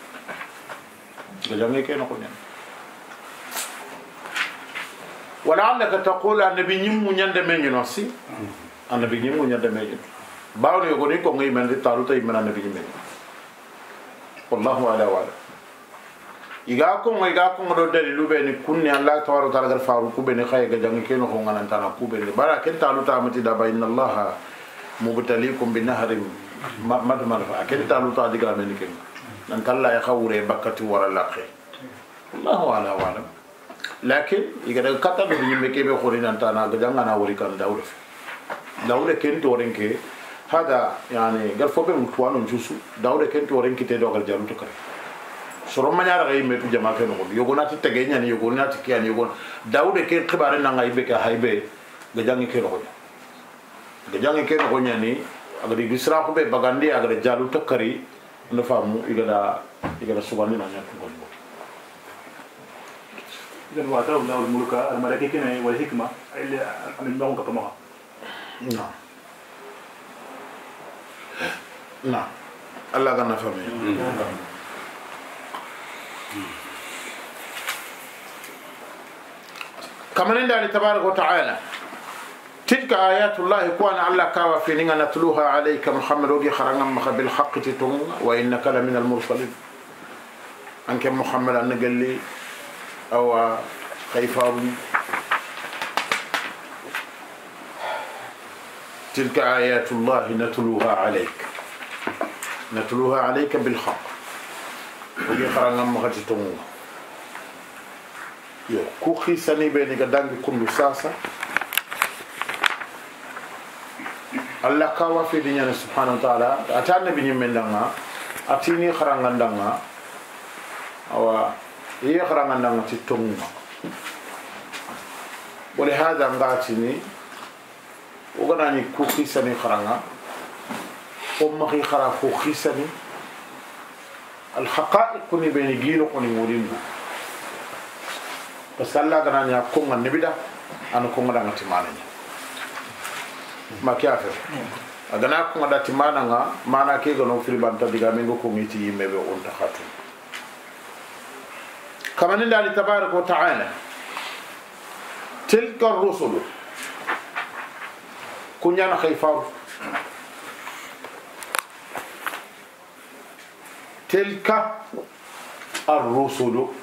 ولعلك تقول النبي نيمو نياند مينو نوسي النبي نيمو نياند مينو باو ني غوني كو غي من تارو تاي من النبي نيمو والله على وعلى iga ko do dalilu be ni kunni Allah tawara taala gar faaru ku be ni khay ga jang ke no ko ngana tana ku be ni bara ken talu ta amati da bayna Allah mubtaliikum bi nahrin madmar fa ken talu ta diga men ken nan kala ya khawre bakati wara laqi Allah ala wa'lam lakin iga da kata be ni me ke be khori nan tana ga jang na wori kan dawre ken to renke hada yani gar fo be mutwano jusu dawre ken to renke te do gal jalu to kare soro manyara ga yimme tu jama ke no yogonati tege nyani yogonati kiani yogon dawde ke khibare na ngai be ka haybe ga jangi ke no nyani agadi gisra ko be bagandi agada jalu takari no famu igada subani na nyatu ko idan wa ta Allah mulka al malaka kene wal hikma illa amin ba ko tama na Allah ga na fami كما عند تبارك وتعالى تلك آيات الله كون الله كوا في نينا نتلوها عليك محمد وجي خرجنا مخ بالحق تتون وإنك لمن المرسلين أنك محمد أن قال لي أو خيفار تلك آيات الله نتلوها عليك بالحق وجي خرجنا مخ تتون yo ku khisani be ni ga dangi kundu sasa Allah ka wa fi dinya subhanahu wa ta'ala atana bi nyimendanga atini kharangandanga awa yi kharangandanga titonga wala hada ngatini uganani ku khisani kharanga o ma khi khara ku khisani al haqa'iq ni be ni gilo ko ni mudimu pasalla gana nya ko ngan nibida an ko ngada ngati mananya makiafe agana ko ngada timana nga mana ke gono fil banta diga mengo ko ngiti yimebe on takhatu kama ninda li tabarak wa ta'ala tilka ar-rusul kunyana khayfar tilka ar-rusul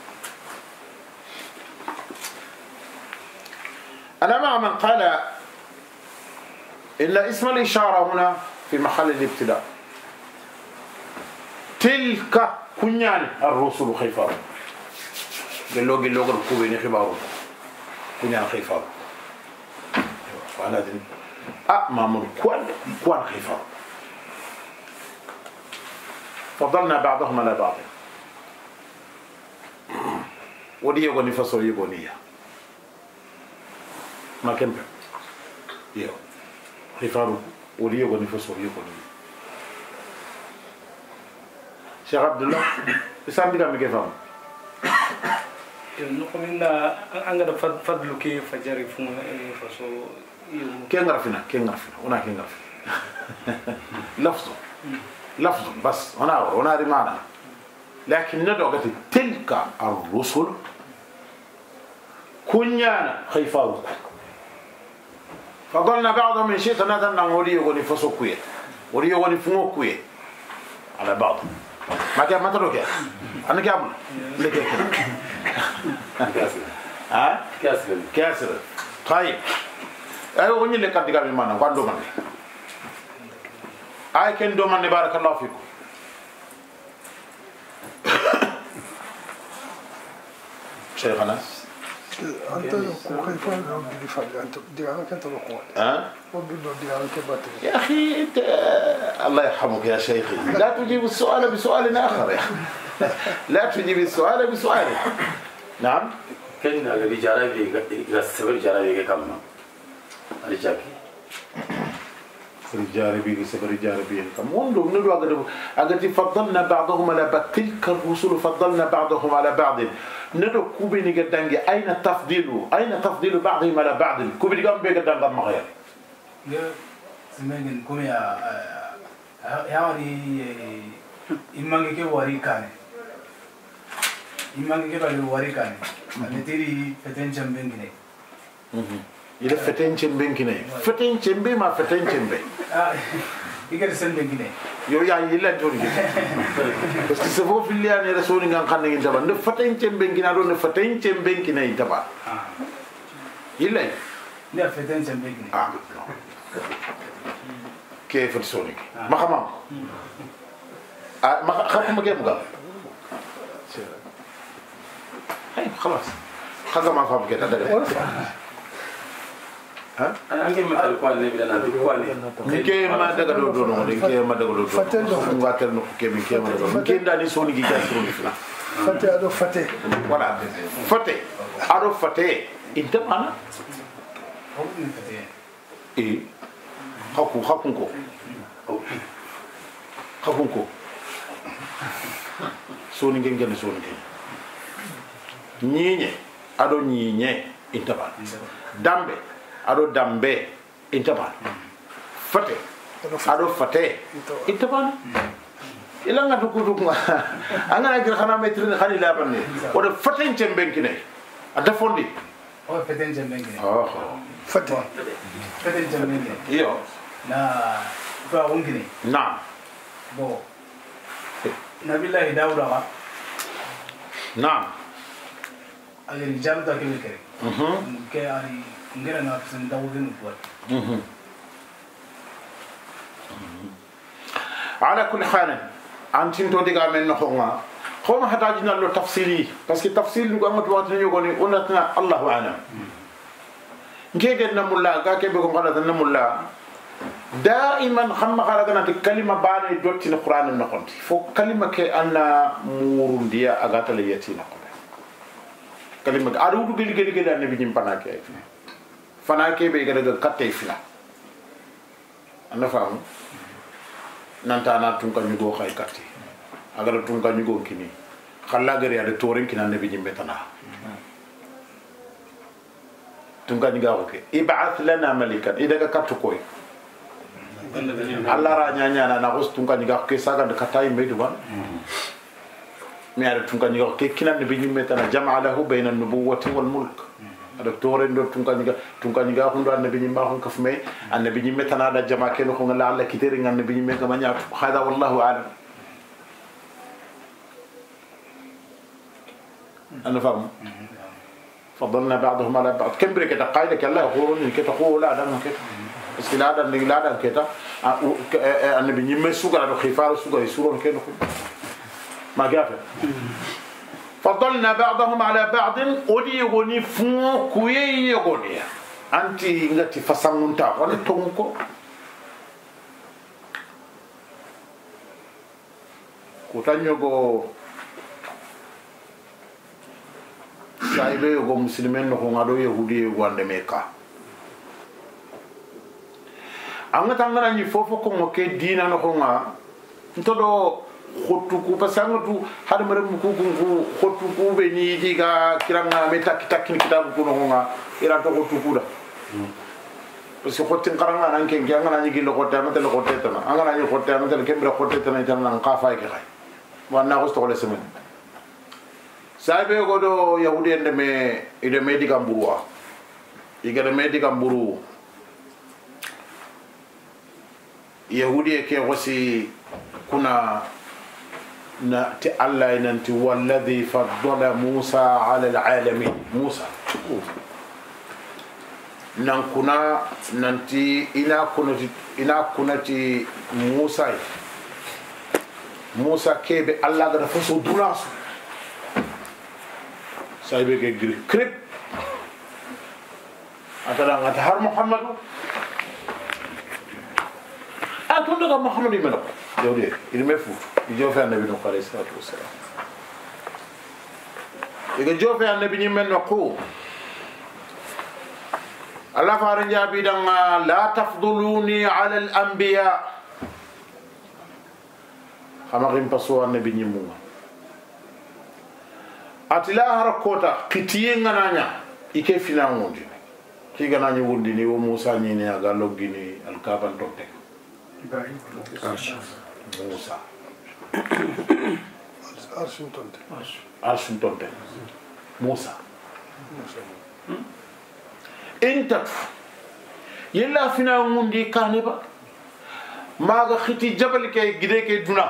أنا مع من قال إن اسم الإشارة هنا في محل الابتداء تلك كنيان الرسل خيفار قالوا الكوبين خبارون كنيان خيفار وأنا أدري مامون كوان خيفار فضلنا بعضهم على بعض ودي يغني فصل يغنيه ما كمل يو خفارو وليه ونفسه يكون شيخ عبد الله اسام دي كم كيفهم نقوم إننا أنقذ فضل كيف فجر فون فسو كين عرفنا هنا كين عرفنا لفظ بس هنا رمانا لكن ندعو تلك الرسل كنيانا خيفارو فضلنا بعضهم من شيء تنادى ولي يغني فسوكوية ولي يغني فموكوية على بعض ما كان ما تروح أنا كامل لك كاسر طيب أيوة غني لك كذا من مانا قاندو ماني أي كن دو ماني بارك الله فيكم شيخنا أنت كيف أنت ديانك أنت القوة وبدو ديانك باتري يا أخي أنت الله يرحمك يا شيخي لا تجيب السؤال بسؤال آخر يا أخي لا تجيب السؤال بسؤال نعم كنا الرجال يغسل الرجال كم الرجال رجال بيجي سبر رجال بيجي كم وندو أقدر فضلنا بعضهم على بعض تلك الرسل فضلنا بعضهم على بعض ندو كوبي نقدنجي أين تفضيل بعضهم على بعض كوبي نقدم بيقدم ما غير سمعين كم يا هاري إمامك كواري كاني إمامك كواري كاني أنتيري فتن جنبين كني إذا فتن جنبين كني فتن جنبي ما فتن جنبي إيكار سنبين كني yo ya yilla jori parce que c'est fo fili ani rasuli ngan xanne ngi taba ne faten cemben kina do ne faten cemben kina taba yilla ne faten cemben kina ke fot soni ma xamam ma xam ma gem ga hay خلاص xaga ma fam ke ta dare ange metal ko ne bi dana ko ne ni ke ma daga do no ni ke ma daga do ngatel no ke mi ke ma daga ni ke ndani soni gi jasro ni fla fate ado fate voilà fate ado fate inte mana hakunko soni ngene soni nyinye ado nyinye inte mana dambe ado dambe intaban fate ado fate intaban ilanga dukudu angana gir khana metri khani labanne odo fate cemben kine ada fondi oh fate cemben kine fate cemben kine iyo na fa ongine na bo nabillahi dauda na ali jamta kire ke ari ngera na pesen dawudin buat على كل حال انتم تو ديغا من نخوما خوما حتاجنا له تفصيلي باسكو تفصيل لو غامت وات نيغوني اوناتنا الله اعلم نجيغنا مولا غاكي بكم خلاص نمولا دائما خم خرجنا الكلمه بان دوتي القران نكونتي فو كلمه كي ان مورونديا اغاتل يتي نكون كلمه ارودو غيل النبي نيم باناكي فناكي بي غدا كاتي فلا انا فاهم nanta na tunka nyugo khay katti agara tunka nyugo kini khalla gari ade toren kina nabi jimbe tana tunka nyuga ko ib'ath lana malikan idaga kattu koy Allah ra nyanya na gos tunka nyuga ke saga de katay medu ban mi ade tunka nyuga ke kina nabi jimbe tana jama'alahu bayna an-nubuwwati wal mulk ada toren do tunka nyuga hundo annabi nyimba hon kafme annabi nyimme tana da jama ken ko ngala alla kiteri annabi nyimme kama nyaatu hada wallahu a'lam انا فاهم فضلنا بعضهم على بعض كم بريك قاعده الله يقولون كده تقول لا دم كده بس لا دم كده النبي نيمه سوغا دو خفار سوغا يسورون كده ما جافه فضلنا بعضهم على بعض ودي غني فو كوي غني انت ngati fasangunta wala tonko kutanyogo saibe go muslimen no ngado yahudi wande meka anga tangana ni fofo ko ngoke dina no nga ntodo khotuku pasangatu hada mare muku khotuku be ni diga kiranga meta kitakini kitabu kuno nga ira to khotuku da parce que khotin qaranga nan ken nga nan yigi lo khotta mata lo khotta tana anga nan yigi khotta mata kembra khotta tana tan nan qafa ke khay wanna ko sto le semen sabe go do yahudi ende me ide medica mburuwa igere medica mburu yahudi ke wasi kuna na ti Allah nanti walladhi faddala Musa ala alalamin Musa nan kuna nanti ina kunati Musa kebe Allah ga faso durasu saybe ke giri krip atara ngata har muhammadu atun daga muhammadu meno jawde il me fu jo fa nabi no alayhi salatu wassalam iga jo fa nabi ni men ko Allah faran jabi dan la tafduluni ala al anbiya xama rim paso nabi ni mu atila harakota kitiye ngananya ike fina ngondi ki gananya wundi ni wo Musa ni ne aga logini al kaban tokte Ibrahim Musa arshun tonte Musa انت يلا فينا موندي كانبا ماغا خيتي جبل كي غدي كي دونا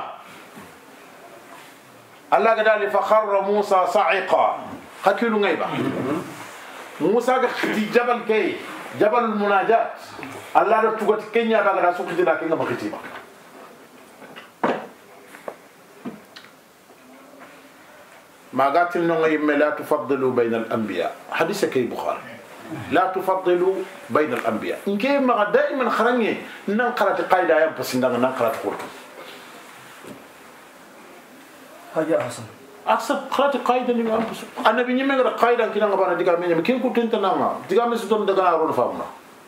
الله قال فخر موسى صاعقا حكيلو غيبا موسى خيتي جبل كي جبل المناجات الله دا توغت كينيا باغا سوكتي دا كينغا بخيتي با ما قاتل نغي لا تفضلوا بين الانبياء حديث كي بخاري لا تفضلوا بين الأنبياء إن كي ما دائما خرني نقرأ قاعدة أيام بس نقرأ قرط حاجة أحسن قرأت قاعدة نيم بس أنا بيني ما قرأ قاعدة كنا نقبل ديكار مين كي كنت أنت نعم ديكار مين سدون دكان أرونا فهمنا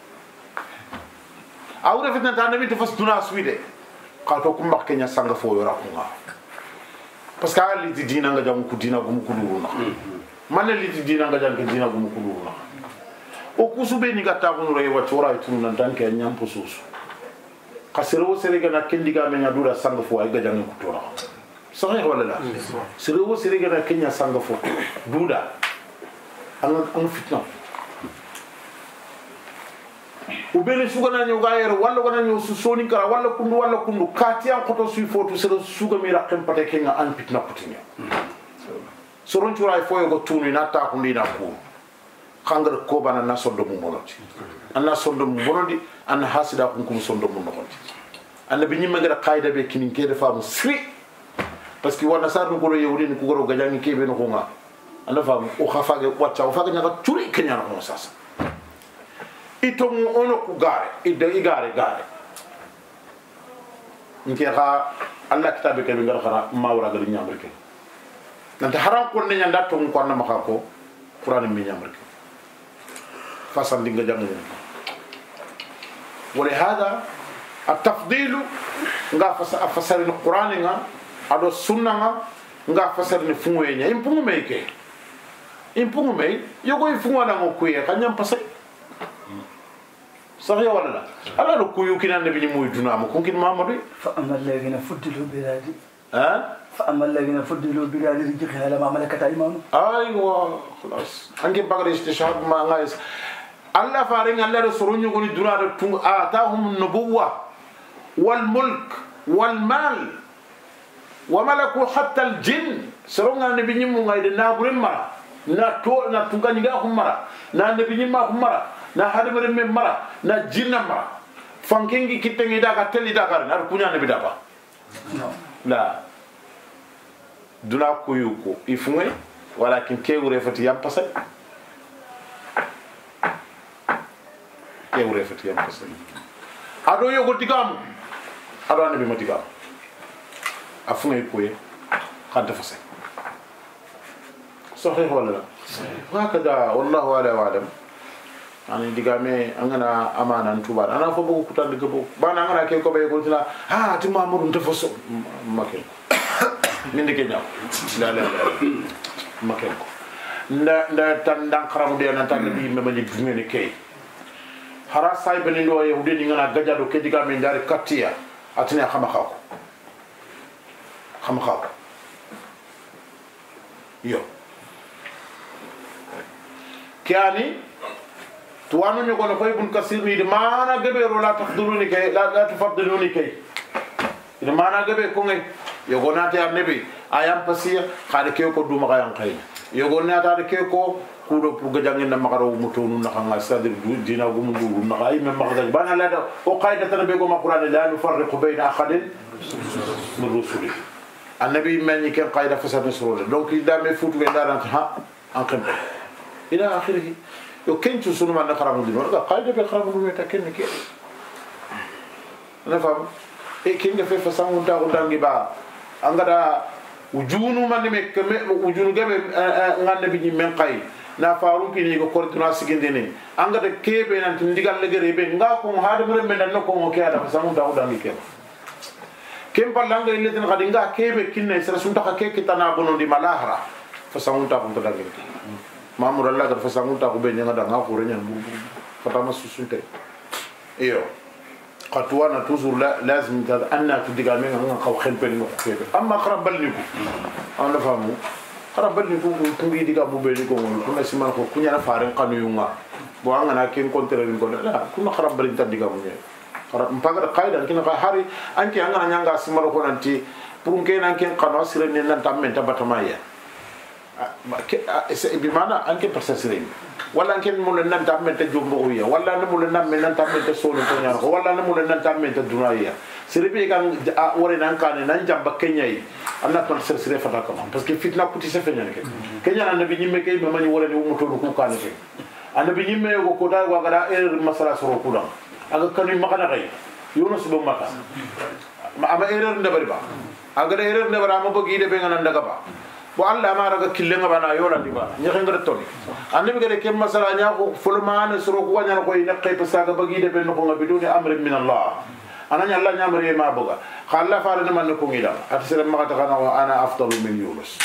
أوره فتنة أنا بيت فستونا سويدة قالوا كم بكينيا سانغ فوي راكونا بس كار لي تدينا نجا مكودينا كمكودونا ما نلي تدينا نجا كدينا كمكودونا okusube ni gata ko no rewa chora itu nan tanke nyam posusu kasiro serega na kendiga menya dura sanga fo ay gajangi kutora sahih wala la siro serega na kenya sanga fo duda an fitna ubele suga na nyoga yer walla gona nyo su soni kara walla kundu katiya ko to su fotu siro suga mi rakem pate kenga an fitna kutinya soron chora ay fo go tunu na ta ko ndina ko kangar ko bana na sondo mu monoti anna sondo mu monodi anna hasida ko sondo mu nokoti anna bi nyima ngara qaida be kinin ke defa mu sri parce que wana sarno ko yewri ni ko goro gajangi ke be no nga anna fam o khafa ge wacca o faga nyaka turi kenya no sasa ito mu ono ku gare igare nke ha Allah kitabe ke be ngara khara mawra ga nyamre ke nanta haram ko ne nyanda to ko na maka ko qur'an mi nyamre ke فصل دينغ جامو ولهذا التفضيل nga fasal القران nga ado sunna nga nga fasal ni funwe nya impungu meke impungu me yogo ifunwa na ngokuye kanyam pasai sahiya wala la ala lo kuyu kinan nabi ni moy duna mo kunkin mamadou fa amal ladina fuddilu biladi فأما الذين فضلوا بغير رزقهم على ما ملكت أيمانهم أيوة خلاص أنك بقدر استشهاد ما غايس الله فارين الله رسولون يقول الدنيا آتاهم النبوة والملك والمال وملكوا حتى الجن سرون النبي نمو غايد نابرين مرا نا تو نا تونغانيغا مرا نا النبي نما مرا نا حدمرين مرا نا جن مرا فانكينغي كيتنغي دا كاتلي دا كار نار كونيا نبي دابا لا duna kuyuko ifumwe walakin kewre fati yam pasay ado yogo tigam ado anabi matigam afumwe kuye khadda fasay صحيح ولا لا هكذا والله اعلم وعلم يعني digame angana amana ntuba ana fo bugo kutande gebo bana angana ke ko be ko tila ha ti mamuru ntefoso makel ninde ke ñaw la makel ko nda tan dan kharam de na tan bi me mali ngene kay hara say beni do ye hudeni ngana gajado ke digame ndari katia atine khama khako yo kiani tuwanu ñu gono koy bun kasir ni de mana gebe ro la tafduruni kay la tafduruni kay de mana gebe ko ngay yo gonate annabi ayam pasiya khade ke ko duma kayam kay yo gonata de ke ko kudo pour gajangi na magaro mutonu na nga sadir dina gum ndu na ay me magaga bana la da o qayda tan be go ma qur'an la nufarriqu bayna ahadin min rusuli annabi melni ken qayda fasad surule donc il dame futu be daran ha an kempe ila akhirih yo kencu sunu man kharamu dino ga qaida be kharamu dino ta ken ke na fam e kinga fe fa sangu ta udangi ba angada ujunu man me keme ujunu gabe ngande bi ni men qay na faru kini ko kortuna sigindene angada kebe nan tindigal legere be nga ko haade mo men nan ko mo ke ada fa sangu ta udangi ke kem pallanga ile tin gadi nga kebe kinne sera sunta ka ke kitana bono di malahra fa sangu ta ko udangi mamur Allah gar fasangu ta ko be nyanga da nga ko renyan bu fatama susunte iyo qatwana toujours lazim ta anna tu diga men nga xaw xel ben ko kebe amma kharab balniku on la famu kharab balniku ko ngi diga bu be ko ko na siman ko kunya na faaren kanu yunga bo anga na ken kontere ko la kuma kharab balin ta diga mu ne kharab mpaga qaida kin ka hari anki anga na nyanga siman ko nanti pour ken an ken kanu sire ne nan tamen tabatamaya bimana anke persasirin wala anke mo nan tammente jombo wiya wala mo nan men nan tammente solo to nyar wala mo nan tammente dunaya siribi kan wore nan kan nan jamba kenyai anna persasire fata kama parce que fitna kuti se fenya ke kenya nan bi nyimme ke be mani wala ni mo to ko kan ke annabi nyimme ko da wa gada masala soro kudan aga kanu makana kay yunus be mata ma ama erreur ndabari ba aga erreur ndabara mo bogi de be ngana ndaga ba bo Allah ma raga killenga bana yola diba nyaxen ngara toni ande bi gade kem masala nya ko fulmane suru ko wanya ko ina kay pasaga bagi de ben ko ngabiduni amri min Allah ananya Allah nyamre ma boga khalla faala ne man ko ngida at sere ma ta kana ana afdalu min yunus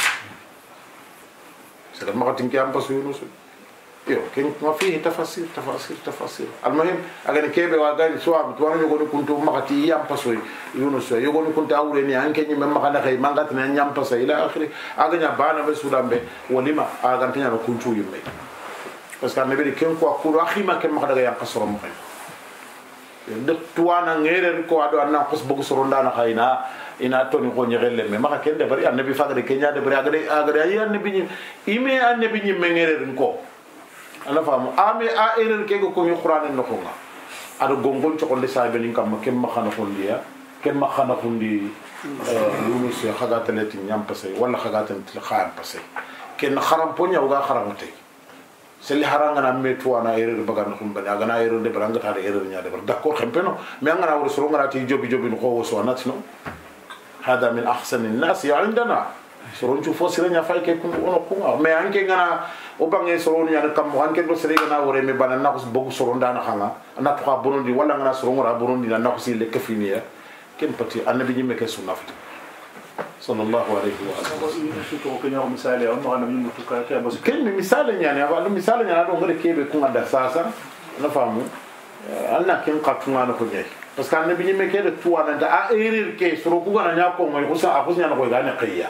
sere ma tin ki am pas yunus yo ken ma fi tafasir almuhim agani kebe wa gani swab to wani ko kuntu makati yam pasoy yunus yo ko kuntu awre ni anke ni memma kana kay mangat na nyam pasay ila akhiri aganya bana be sudambe walima agantanya no kuntu yimme parce que nabi ken ko akuru akhima ken ma daga yang kasoro mo kay de tuwana ngere ko ado anna khos bogu soronda na khayna ina toni ko nyegelle me maka ken de bari annabi fagade kenya de bari agade ayi annabi ni ime annabi ni mengere ko ala famu ame a erreur ke ko ni qur'an no ko nga ado gongol to ko le sabe ni kam kem ma khana ko ndiya kem ma khana ko ndi yunus ya khaga talati nyam passé wala khaga tan khayam passé ken kharam po nyaw ga kharam tay seli haranga na metu wana erreur bagan ko bani aga na erreur de baranga ta erreur nya de bar d'accord xempeno me nga na wor suru ngara ti jobi no ko so natino hada min ahsani an-nas indana soron ci fosira nya fay ke ko ono ko me anke ngana o bangi soro nya kam mo anke do sere ngana wore me bana na ko bogu soro ndana khanga na to ka bonondi wala ngana soro ngora bonondi na ko si le kafiniya ken pati annabi nyimme ke sunna fati sallallahu alaihi wa sallam ko ko nyaw misale on no annabi mutu ka ta bas ken misale nya ne wala misale nya do ngore kebe ko ngada sasa na famu anna ken qatuna na ko nyai parce que annabi nyimme ke de tuwana da a erir ke soro ku gana nya ko ngoy ko sa akus nya na ko ga ne qiya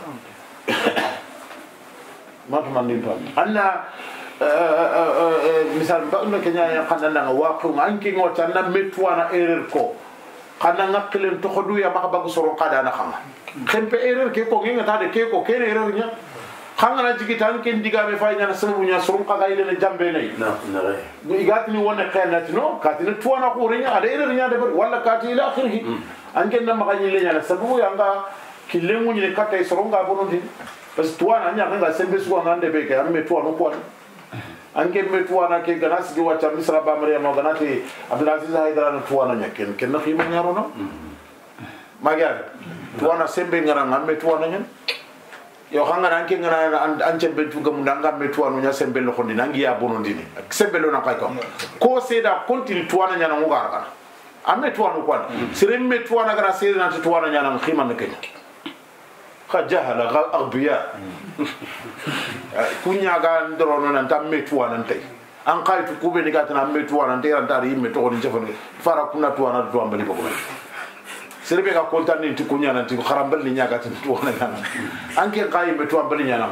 ما تمنين فهم أنا مثال بقولنا كنيا يقنا نواقع عنك نوتنا متوانا إيركو قنا نقلن تخدو يا ما بقى سرون قادنا خما كم بإيرك كيكو كينغ تاد كيكو كين إيركنيا خانا نجيك تان كين ديجا بفاينا نسمونا سرون قايل الجنبيني نعم نعم يقاتني وانا كانتنو كاتني توانا كورينيا على إيركنيا دبر ولا كاتي إلى آخره عنك نما قايل لنا نسمو يانغا كلموني نكاتي سرون قابونين parce que toi na nya nga sembe suwa ngande be ke amme toi no ko anke me toi na ke ganas di wacha misra ba maria mo ganati abdulaziz haidara no toi na nya ken na khima nyaro no magar toi na sembe ngara ngamme toi na nya yo khanga anke ngara ance be tu gamu ndanga me toi no nya sembe lo khondi nangi ya bonondini sembe lo na kay ko seda continue toi na nya na ngara kana amme toi no ko sere me toi na gara sere na toi na nya na khima na kenya خجهل أغبياء كونيا كان درون أن تمتوا ننتي أن قايت كوبني كاتنا متوا ننتي أن تاري متوا نجفني فاركونا توا نتوا بلي بقول سيربي كونتان نتي كونيا ننتي خرام بلي نيا كاتنا توا نانا أنك قاي متوا بلي نانا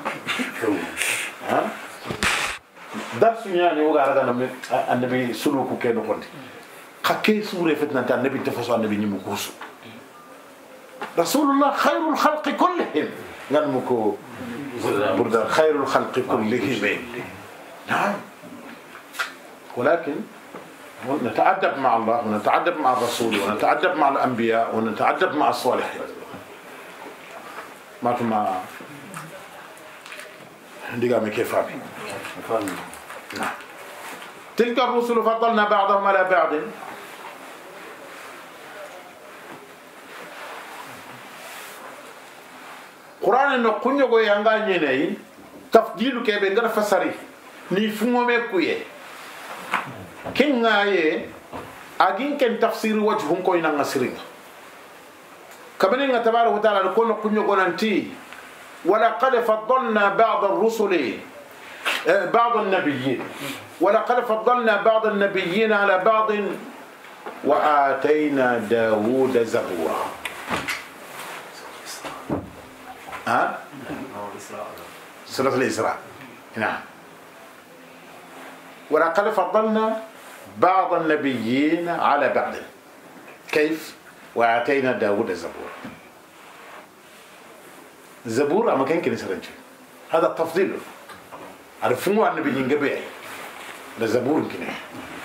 ها درس يعني وقارا كنا النبي سلوكه كأنه كندي خكي سورة فتنة النبي تفسر النبي نمكوسو رسول الله خير الخلق كلهم نمكو بردا خير الخلق كلهم نعم ولكن نتعدب مع الله ونتعدب مع الرسول ونتعدب مع الأنبياء ونتعدب مع الصالحين ما ديغامي كيفامي تلك الرسل فضلنا بعضهم على بعض قرآن إنه كن يقول يانغاني ناي تفضيل كيف بنقدر فسري نيفمو مكويه كن غاية أجين كن تفسير وجههم كوينا نسرين كبرنا تبارك وتعالى نكون كن يقول أنتي ولقد فضلنا بعض الرسل بعض النبيين ولقد فضلنا بعض النبيين على بعض وآتينا داود زبورا ها سورة الإسراء نعم ولقد فضلنا بعض النبيين على بعض كيف وآتينا داود زبورا زبور أما كان كنسرنج هذا التفضيل عرفوا عن النبي ينقبع لزبور كنا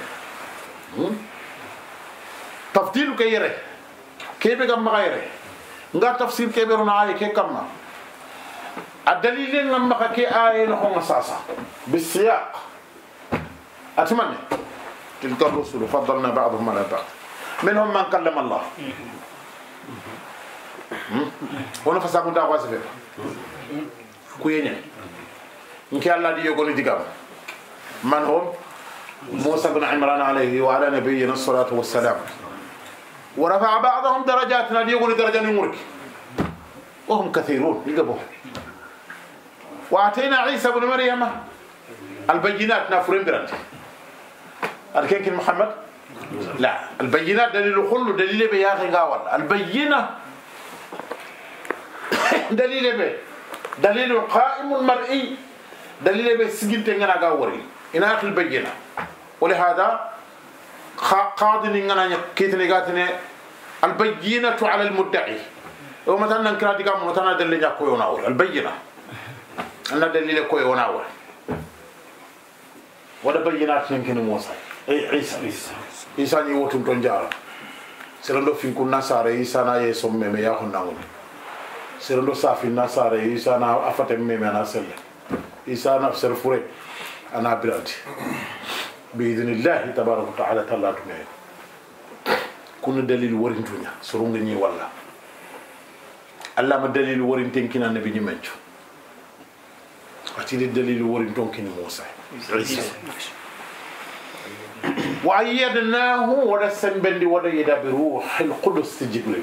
تفضيل كيره كيف كم غيره نقا تفسير كيف رنا آية كيف كم الدليل لما كي آية نحن أساسا بالسياق أتمنى تلك الرسل فضلنا بعضهم على بعض منهم من كلم الله هنا فساكم دعوة سفر كوينة إنك الله دي يقول ديكام من هم موسى بن عمران عليه وعلى نبينا الصلاة والسلام ورفع بعضهم درجاتنا دي يقول درجة نمرك وهم كثيرون يقبوا وأعطينا عيسى بن مريم البينات نافرين برد أركينك محمد لا البينات دليل خلو دليل بياخي قاول البينة دليل قائم المرئي دليل بسجن تنغنا قاوري إنا أخي البينة ولهذا قاضي نغنا كيتني قاتني البينة على المدعي ومثلا نكرا ديغا مثلا دليل نكو يوناول البينة أنا دليل كو يوناول ولا بينات يمكن موسى عيسى ني ووتون تونجار سيرندو فين كنا ساري عيسى نا يسوم مي يا خناول سيرندو صافي نا ساري عيسى نا افاتم مي انا سل عيسى نا سرفوري انا برادي باذن الله تبارك وتعالى تلا تمي كون دليل ورنتونيا سرونغ ني ولا الله ما دليل ورنتين كنا نبي ني منجو اتي دليل ورنتون كني موسى عيسى وأيدناه ورسم بندي وديدا بروح القدس جبريل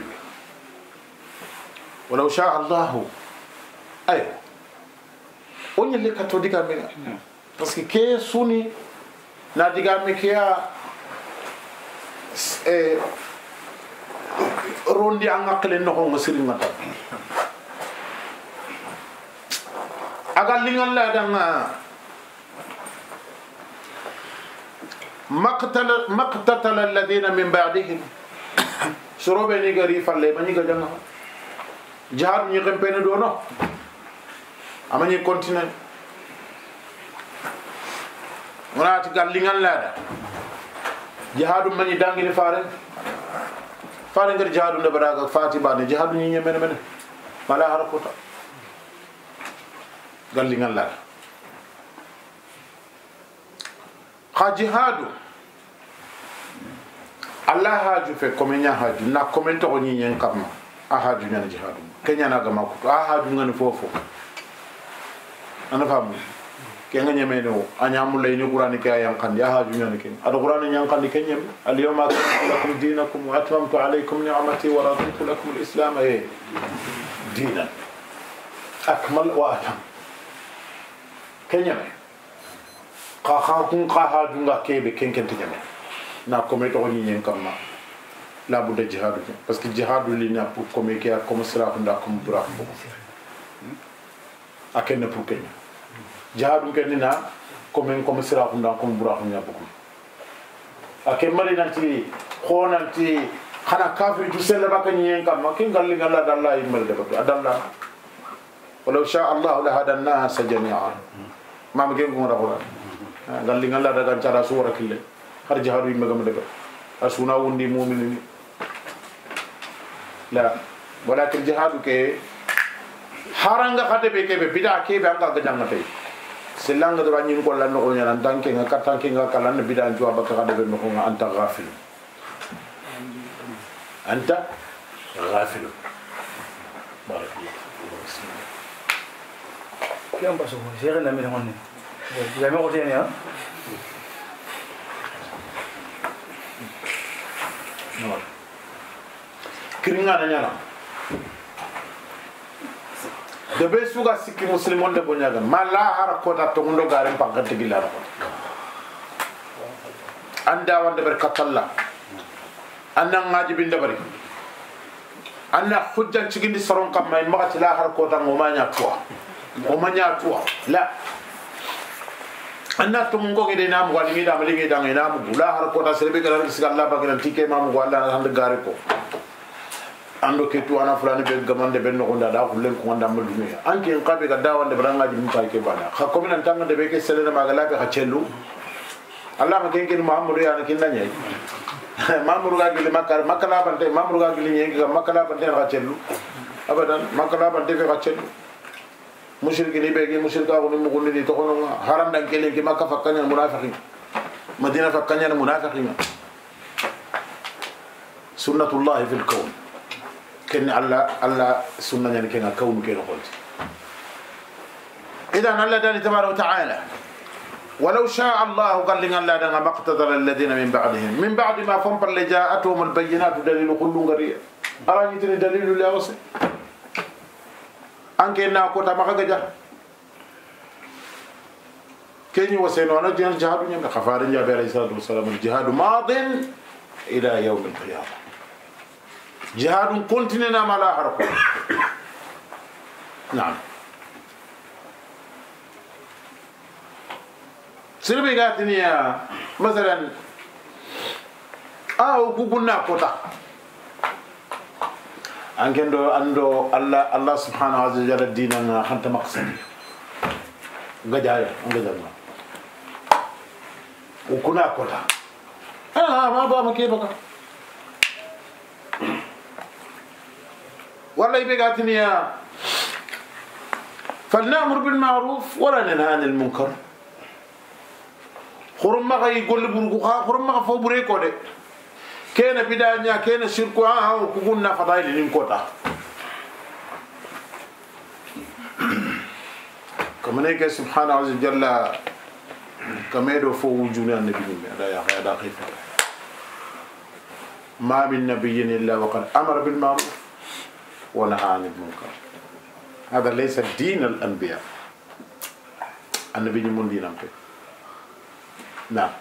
ولو شاء الله أيوه وني اللي كاتو ديغا ميغا باسكو كي سوني نا ديغا ميكيا روندي انغاكل نخو مسيري نتا اغال لي نلا دانا مقتتل الذين من بعدهم سروبني غريفا لي ماني غجانا جهاد ني خمبene دونو amani continue ونات قال لي نان لادا جهاد ماني دانغي فارن غير جهاد ندبراغا فاتي بان جهاد ني نيمن من مالا حركوتا قال لي نان لادا خا جهاد الله هاجو في كومينيا هاجو نا كومنتو ني نين كام اهاجو نان جهاد كنيا نا غما كو اهاجو ngani fofo ana famu ke nga ñemeno añamu lay ni qur'an ke ayan kan ya haju ñani ken ad qur'an ñan kan ke ñem al yawma akmaltu lakum dinakum wa atmamtu alaykum ni'mati wa raditu lakum al islam dinan akmal wa atam kenyame ka kun ka haju nga kebe kenken te ñame na comme to ñi ñen kam la bu de jihad parce que jihad li na pour comme ke comme sira nda comme bra akene pour kenya jihadu kenina comme sira ko ndan ko bura ko nyabuko ake mari nanti khonanti khana kafir tu sella bakani en kam makin galli galla dalla yimal de ko adalla walau sha Allah la hada an-nas jami'a mam gen ko rahola galli galla daga cara sura kille har jihadu yimagam de asuna wundi mu'minin la walakin jihadu ke haranga khade be ke be bida ke be anga gajanga tay selanga do banyin ko lan no nyana danke nga katanke nga kala ne bidan jo abaka kada be no nga anta ghafil anta ghafil barakallahu كم بس هو شيء غير من هون جامع قرطين يا kiringa na nyana de be suga sikki muslimon de bonyaga mala har ko ta to ndo gare pakati gila ko anda wande ber katalla anna ngaji binde bari anna hujjan cigindi saron kam may magati la har ko ta ngomanya tuwa la anna to ngo ge de nam wali mi da mali ge da ngai nam bula har ko ta serbe gara sigalla bagala tike mam wala hande gare ko ando ke tu ana fulani be gamande ben no gonda da ko len ko gonda mal dumi anki en qabe ga dawande branga di mutay ke bana kha ko min tanga de be ke selena magala be khachelu allah ma ken ken maamuru ya na kin nanye maamuru ga gili makala bante maamuru ga gili nyengi ga makala bante khachelu abadan makala bante be khachelu mushriki ni be ge mushrika ko ni mu gondi to kono haram dan kelen ke makka fakanya munafiqin madina fakanya munafiqin sunnatullah fil kawn كن الله سنة يعني كنا كون كنا قلت إذا الله داني تبارك وتعالى ولو شاء الله قال لنا الله دانا ما اقتدر الذين من بعد ما فنبر اللي جاءتهم البينات دليل كل غريب أراني تري دليل لا وصل أنك إننا كوتا ما خجا كني وسينو أنا جهاد نيم خفارين يا عليه الصلاة والسلام الجهاد ماض إلى يوم القيامة جهاد كونتيننا ما لا حركه نعم سيربي غاتني مثلا كوكونا كوتا أنكندو الله سبحانه وتعالى ديننا خنت مقصد غجايا غجانا وكنا كوتا ما بابا كيفك والله يبقاتني فلنأمر بالمعروف ولا ننهى عن المنكر خرم ما يقول برغوخا خرم ما فو بريكو دي كاين بدانيا كاين شركو وكونا فضايل نينكوتا كما نيك سبحانه وتعالى كما يدو فو وجونا النبي هذا يا اخي ما من نبي الا وقد امر بالمعروف ونهى عن المنكر هذا ليس دين الأنبياء النبي من دين أمك نعم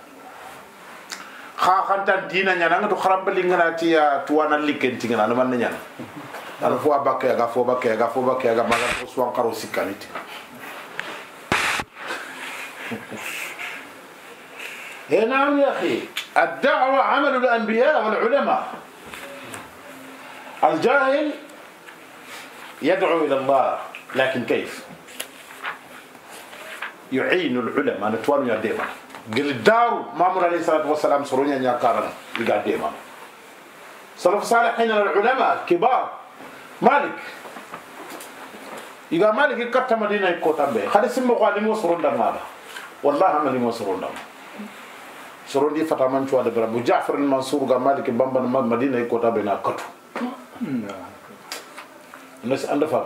خاخنت دينا نانا تو خراب لينغنا تيا توانا ليكن تيغنا نمان نانا انا فوا باكي غا فوا باكي ما غا سوان كارو سيكانيت نعم يا اخي الدعوه عمل الانبياء والعلماء الجاهل يدعو إلى الله لكن كيف يعين العلماء نتوانو يا ديما قل الدار مامور عليه الصلاة والسلام سرونيا يا كارنا يقال ديما سلف صالحين العلماء كبار مالك يقال مالك يكتا مدينة يكوتان بي خالي سمو قال لمو سرون دم هذا والله هم لمو سرون دم سرون دي فتامان شوال برابو جعفر المنصور قال مالك بامبان مدينة يكوتان بينا كتو الناس عندها فهم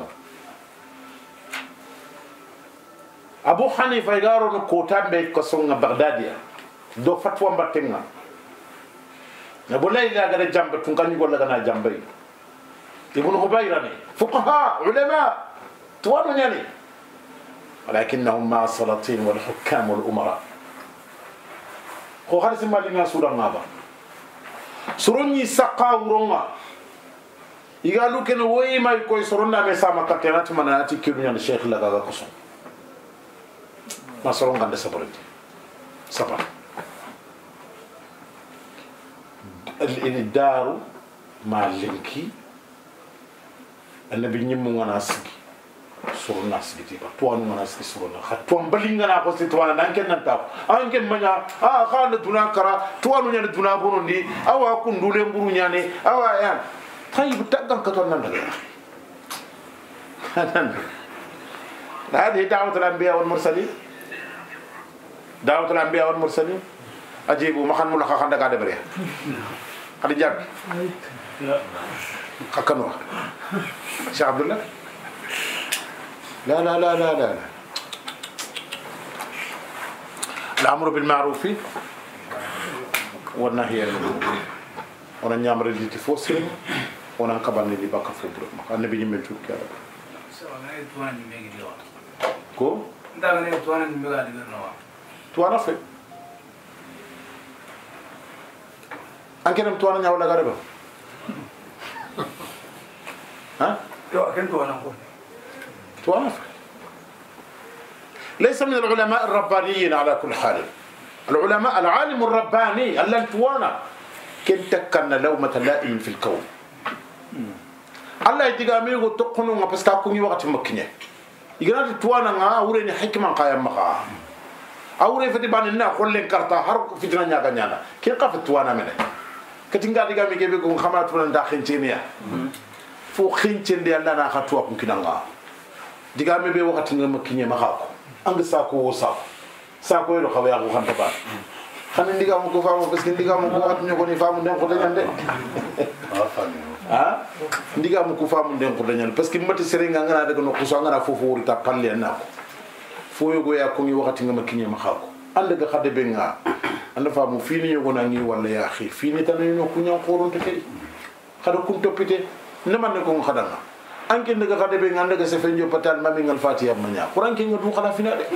أبو حنيفة يقارن كوتان بيت كسرنا بغدادية دو فتوى باتنا نقول لا إذا قال جنب تونكان يقول لك أنا جنبي ابن هبيرني فقهاء علماء توانو يعني ولكنهم مع السلاطين والحكام والأمراء هو هذا سمع لنا سورة نابا سورة سقا ورونga igalu ken woyi may koy soronna me sama katenat manati kirunya ne sheikh la gaga koso masoron gande sabarati sabar الدار مع لينكي النبي نيم وانا سكي soronna sigi ba to anu mana sigi soronna khatwa mbalinga na ko sitwana nanken nanta anken manya khana duna kara to anu nyane duna bonondi awa kundule mburu nyane awa yan طيب تقدم كتر نندق هذه دعوة الأنبياء والمرسلين دعوة الأنبياء والمرسلين أجيبوا ما خان ملخا خان دكا دبريا هذا جاب خكنوا شيخ عبد الله لا لا لا لا لا الأمر بالمعروف والنهي عن المنكر ونعمر اللي تفوسر ونقبل اللي بقى في الدرب النبي يمل شو كذا كو توانا في أنك نم توانا نيا ولا غريبة ها توانا في ليس من العلماء الربانيين على كل حال العلماء العالم الرباني اللي توانا كنت كان لومة لائم في الكون الله يتقامي وتقنوا ما بس كاكوني وقت مكنيه يقرأ توانا نا أوريني حكمة قايم مقا أوري فتبان النا خلين كرتا هر فتنا نياغا نيانا كي قف توانا منه كتنغا ديغامي كيبي كون خمات فلان دا خنتينيا فو خنتين دي الله نا خطوا كنكينغا ديغامي بي وقت مكنيه مخاكو أنغ ساكو ساكو يلو خبيا كو خانتا با خان ديغا مكو فامو بس ديغا مكو وقت نيو كوني فامو ندن خو دنيان دي ha ndiga mu ku famu den ko dañal parce que mati serenga ngana daga no kuso ngana fofu wurita palle nako foyo go ya ko ngi wakati ngama kinya ma xako ande ga xade be nga anda famu fini yogo na ngi wala ya xi fini tan no ku ñaw xoron te kay xada kum topite ne man ko xada nga anke ndaga xade be nga ndaga se fenjo patal mami ngal fatiha ma nya quran ke nga du xala fina de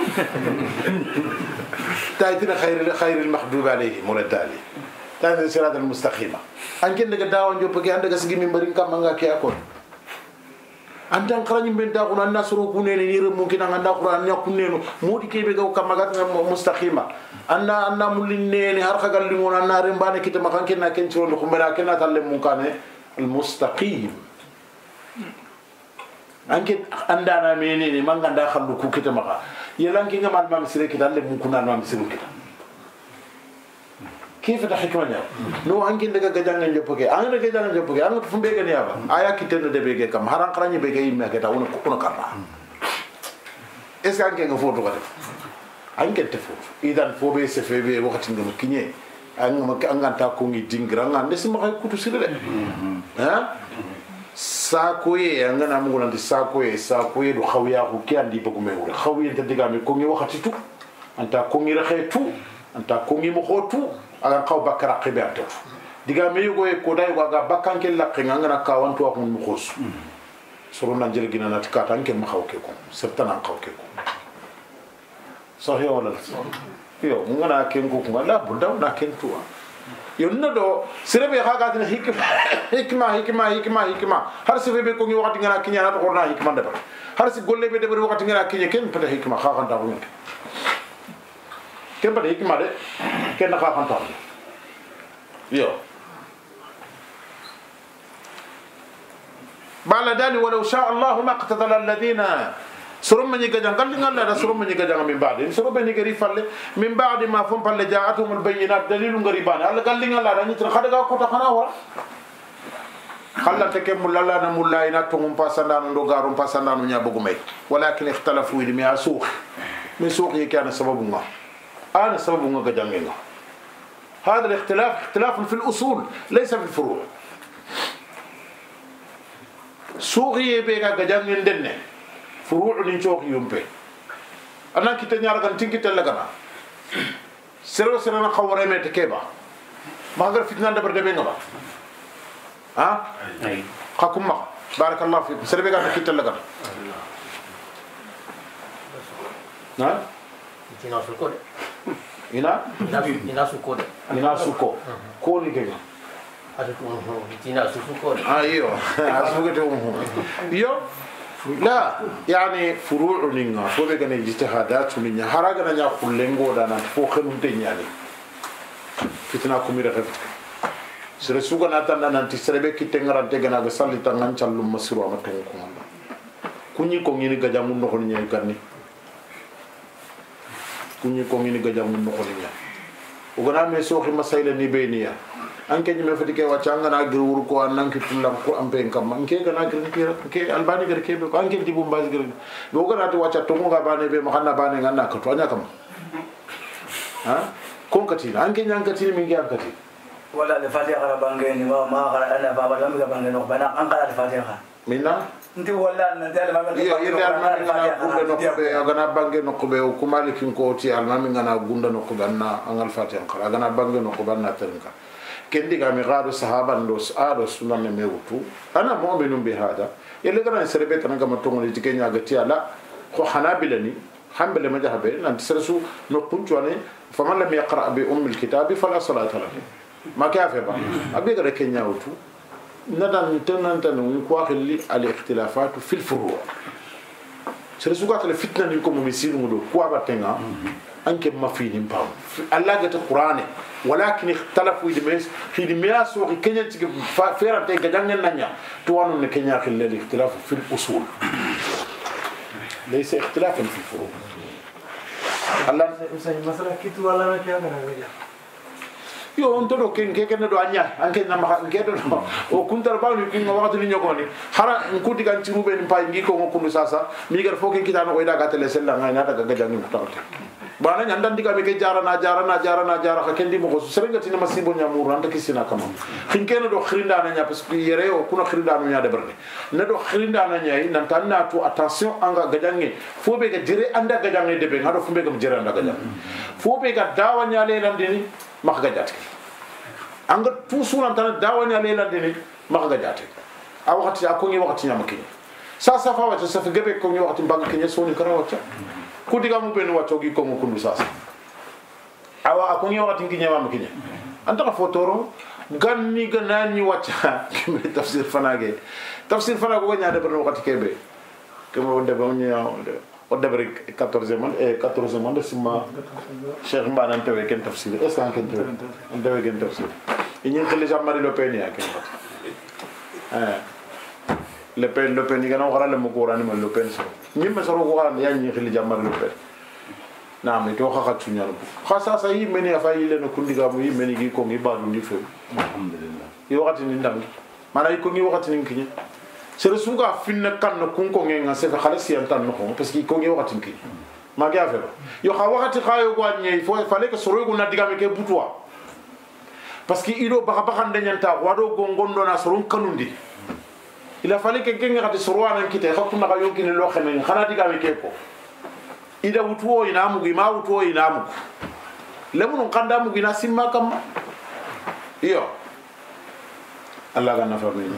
taytina khairil mahdub alayhi muradali tani sirat al mustaqima anke ndaga dawan joppe ke andaga sigi mi mbarin kam nga ke akon antan kharani ben da kuna nasru kunene ni rem mungkin anga qur'an nya kuneno modi kebe gaw kam magat mustaqima anna mulinene har khagal li ngona na rem bane kita makan kenna ken ciro ko mbara kenna talle munkane al mustaqim anke andana menene manganda khallu ku kita maka yelanki ngamal mam sire kita le munkuna mam sire kita كيف الحكمة يا نو أنك إنك جانغ جبوكي أنا جانغ جبوكي أنا تفهم بيجاني أبا آيا كتير ندى بيجي كم هران كراني بيجي إما كده أنا كارنا إيش أنك نفوت وقت أنك تفوت إذا فوبي سفيبي وقت إنك مكيني أنك تاكوني دينغران عند سما كي كتوسير ده ها ساكوي أنك نامو عند ساكوي دو خويا خوكي عندي بقومي ولا خوي أنت تيجي كوني وقت تو أنت كوني رخيتو أنت كوني مخوتو aga qaw bakara qibato diga me yugo e ko day waga bakkan ke lakki ngana ka wanto ak mun khos suru na jere gina nat ka tan ke ma xawke ko certainement xawke ko sahih wala yo ngana ken ko ngala bu daw na ken tuwa yonno do serebe xaga tan hikma har sebe ko ngi wakati ngana kinya na to korna hikma de har si golle be de wakati ngana kinya ken pata hikma xaga ta ko كم بدي هيك ماذا كنا خاطر تاني يو بعد ولو شاء الله ما اقتتل الذين سرم من يجعل قال لنا لا سرم من يجعل من بعد سرم من يجري فل من بعد ما فهم فل جاءتهم البينات دليل غريبان الله قال لنا لا نيت خدغا كوتا خنا ورا خلا تكمل لا نمولاينا توم باسانا ندوغارم باسانا نيا بوغمي ولكن اختلفوا لما سوق من سوق كان سببنا أنا سبب ما جانغنا هذا الاختلاف اختلاف في الأصول ليس في الفروع سوغي بيغا جانغن دنه فروع نينچوك يومبي أنا كيتا نيارغان تينكي تلغانا سيرو سيرنا خوري ميت كيبا ما غير فتنان دبر دبينغا ها اي خاكم ما بارك الله فيكم سيربيغا كيتا تلغانا نعم تينا سوكو ina suko de ina suko ko ni kega adu ko tina suko de ايوه asuko to yo لا يعني فروع نينا فوبي كان اجتهادات من هراغنا نيا كولنغو دانا فو خنم تنياني فتنا كومير خف سر سوغا ناتان نانتي سربي كي تنغران تيغنا غا سالي تان نانچالو مسرو ما تون ko manda kunyi ko ngini gajamu no xol ñay kanni kunyi ko ngini gajamu no xol ñay o gana me soxi masayla ni beyniya anke ñime fatike wacanga na gir wur ko ananki tulam ko ampe kam anke gana gir ke albani gir ke ko anke dibu mbaz gir do gana to wacca to nga bane be ma xana bane ngana ko to anya kam ha kon katina anke nyang katini mingi ankati wala le fatiha kala bangeni ma kala ana baba lam ga bangeno bana an kala le fatiha minna nti wala nan dal ma iyo ida almami ngana gunda no kube agana bange no kube o kumali kin ko ti almami ngana gunda no kube na angal fatiha kala agana bange no kube na tenka kendi ga mi gado sahaba ndos ado sunan me wutu ana mu'minun bi hada yele gana serbe tan ga matongo ni tikenya ga ti ala ko hanabila ni hanbala madhabe nan tisrasu no punchwane faman lam yaqra bi umm alkitab fala salata lahu ma kafe ba abi ga kenya wutu nadan tanantanu ko akhli al ikhtilafat fi al furu' sersu ga kala fitna ni ko mo misiru do ko abatenga anke mafini mpaw Allah ga ta qur'ane ولكن اختلفوا في الميراث وكينيا فيرا تي غدان نانيا تو وانو كينيا خلل الاختلاف في الاصول ليس اختلافا في الفروع الله مثلا كيتو ولا ما كان yo on to do ken do anya anke na ma nge do o kuntar ba ni kin wakati ni nyogoni hara nkuti kan tirube ni pay ngi ko ngokunu sasa mi gar foke kitano ko ida ga tele sella ngai na daga gajangi tawte bana nyandan diga be ke jara ka kendi mo ko serengati na masibo nyamuru anta kisina kama kin ken do khrinda na nya parce que yere o kuna khrinda no nya de berne ne do khrinda na nya nan tan na to attention anga gajangi fo be ga jere anda gajangi de be ngado fu be ga jere anda gajangi fo be ga dawa nya le landini maka gajate anga tusunan tan dawani alela deni maka gajate a wakati akongi wakati nyama kenya sasa fa wata safa gebe kongi wakati mbanga kenya soni kara wata kudiga mu benu wato gi ko mu kundu sasa awa akongi wakati kenya mama kenya anta ka fotoro ganni ganani wata kime tafsir fanage ko nya de berno wakati kebe kemo de bawnya o debre 14e man de sima cheikh mbana ntewe ken tafsir est ce que ken tewe ndewe ken tafsir ñen ko les Jean-Marie Le Pen ya ken Le Pen gana wara le mo ko rani ma Le Pen so ñim so ro ko ran ya ñi xili Jean-Marie Le Pen na mi to xa xatu ñal ko xa sa yi meni afa yi le no kundiga mu yi meni gi ko ngi ba du ndi fe alhamdulillah yo waxati ni ndam mana ko ngi waxati ni kiñi sere suga finna kan no kun ko ngenga se khalasi antan no parce que ko ngi wakati nki ma ga fe yo kha wakati khayo go nyei fo fale ko soro go na digame ke butwa parce que ido baka baka ndanyanta wado go ngondo na soro kanundi ila fale ke genga khati soro anan kite khakku na ga yonki ne lo xemen khana digame ke ko ida wutuo ina mu gi ma wutuo ina mu lemun qanda mu gi na simma kam iyo Allah ga nafa bi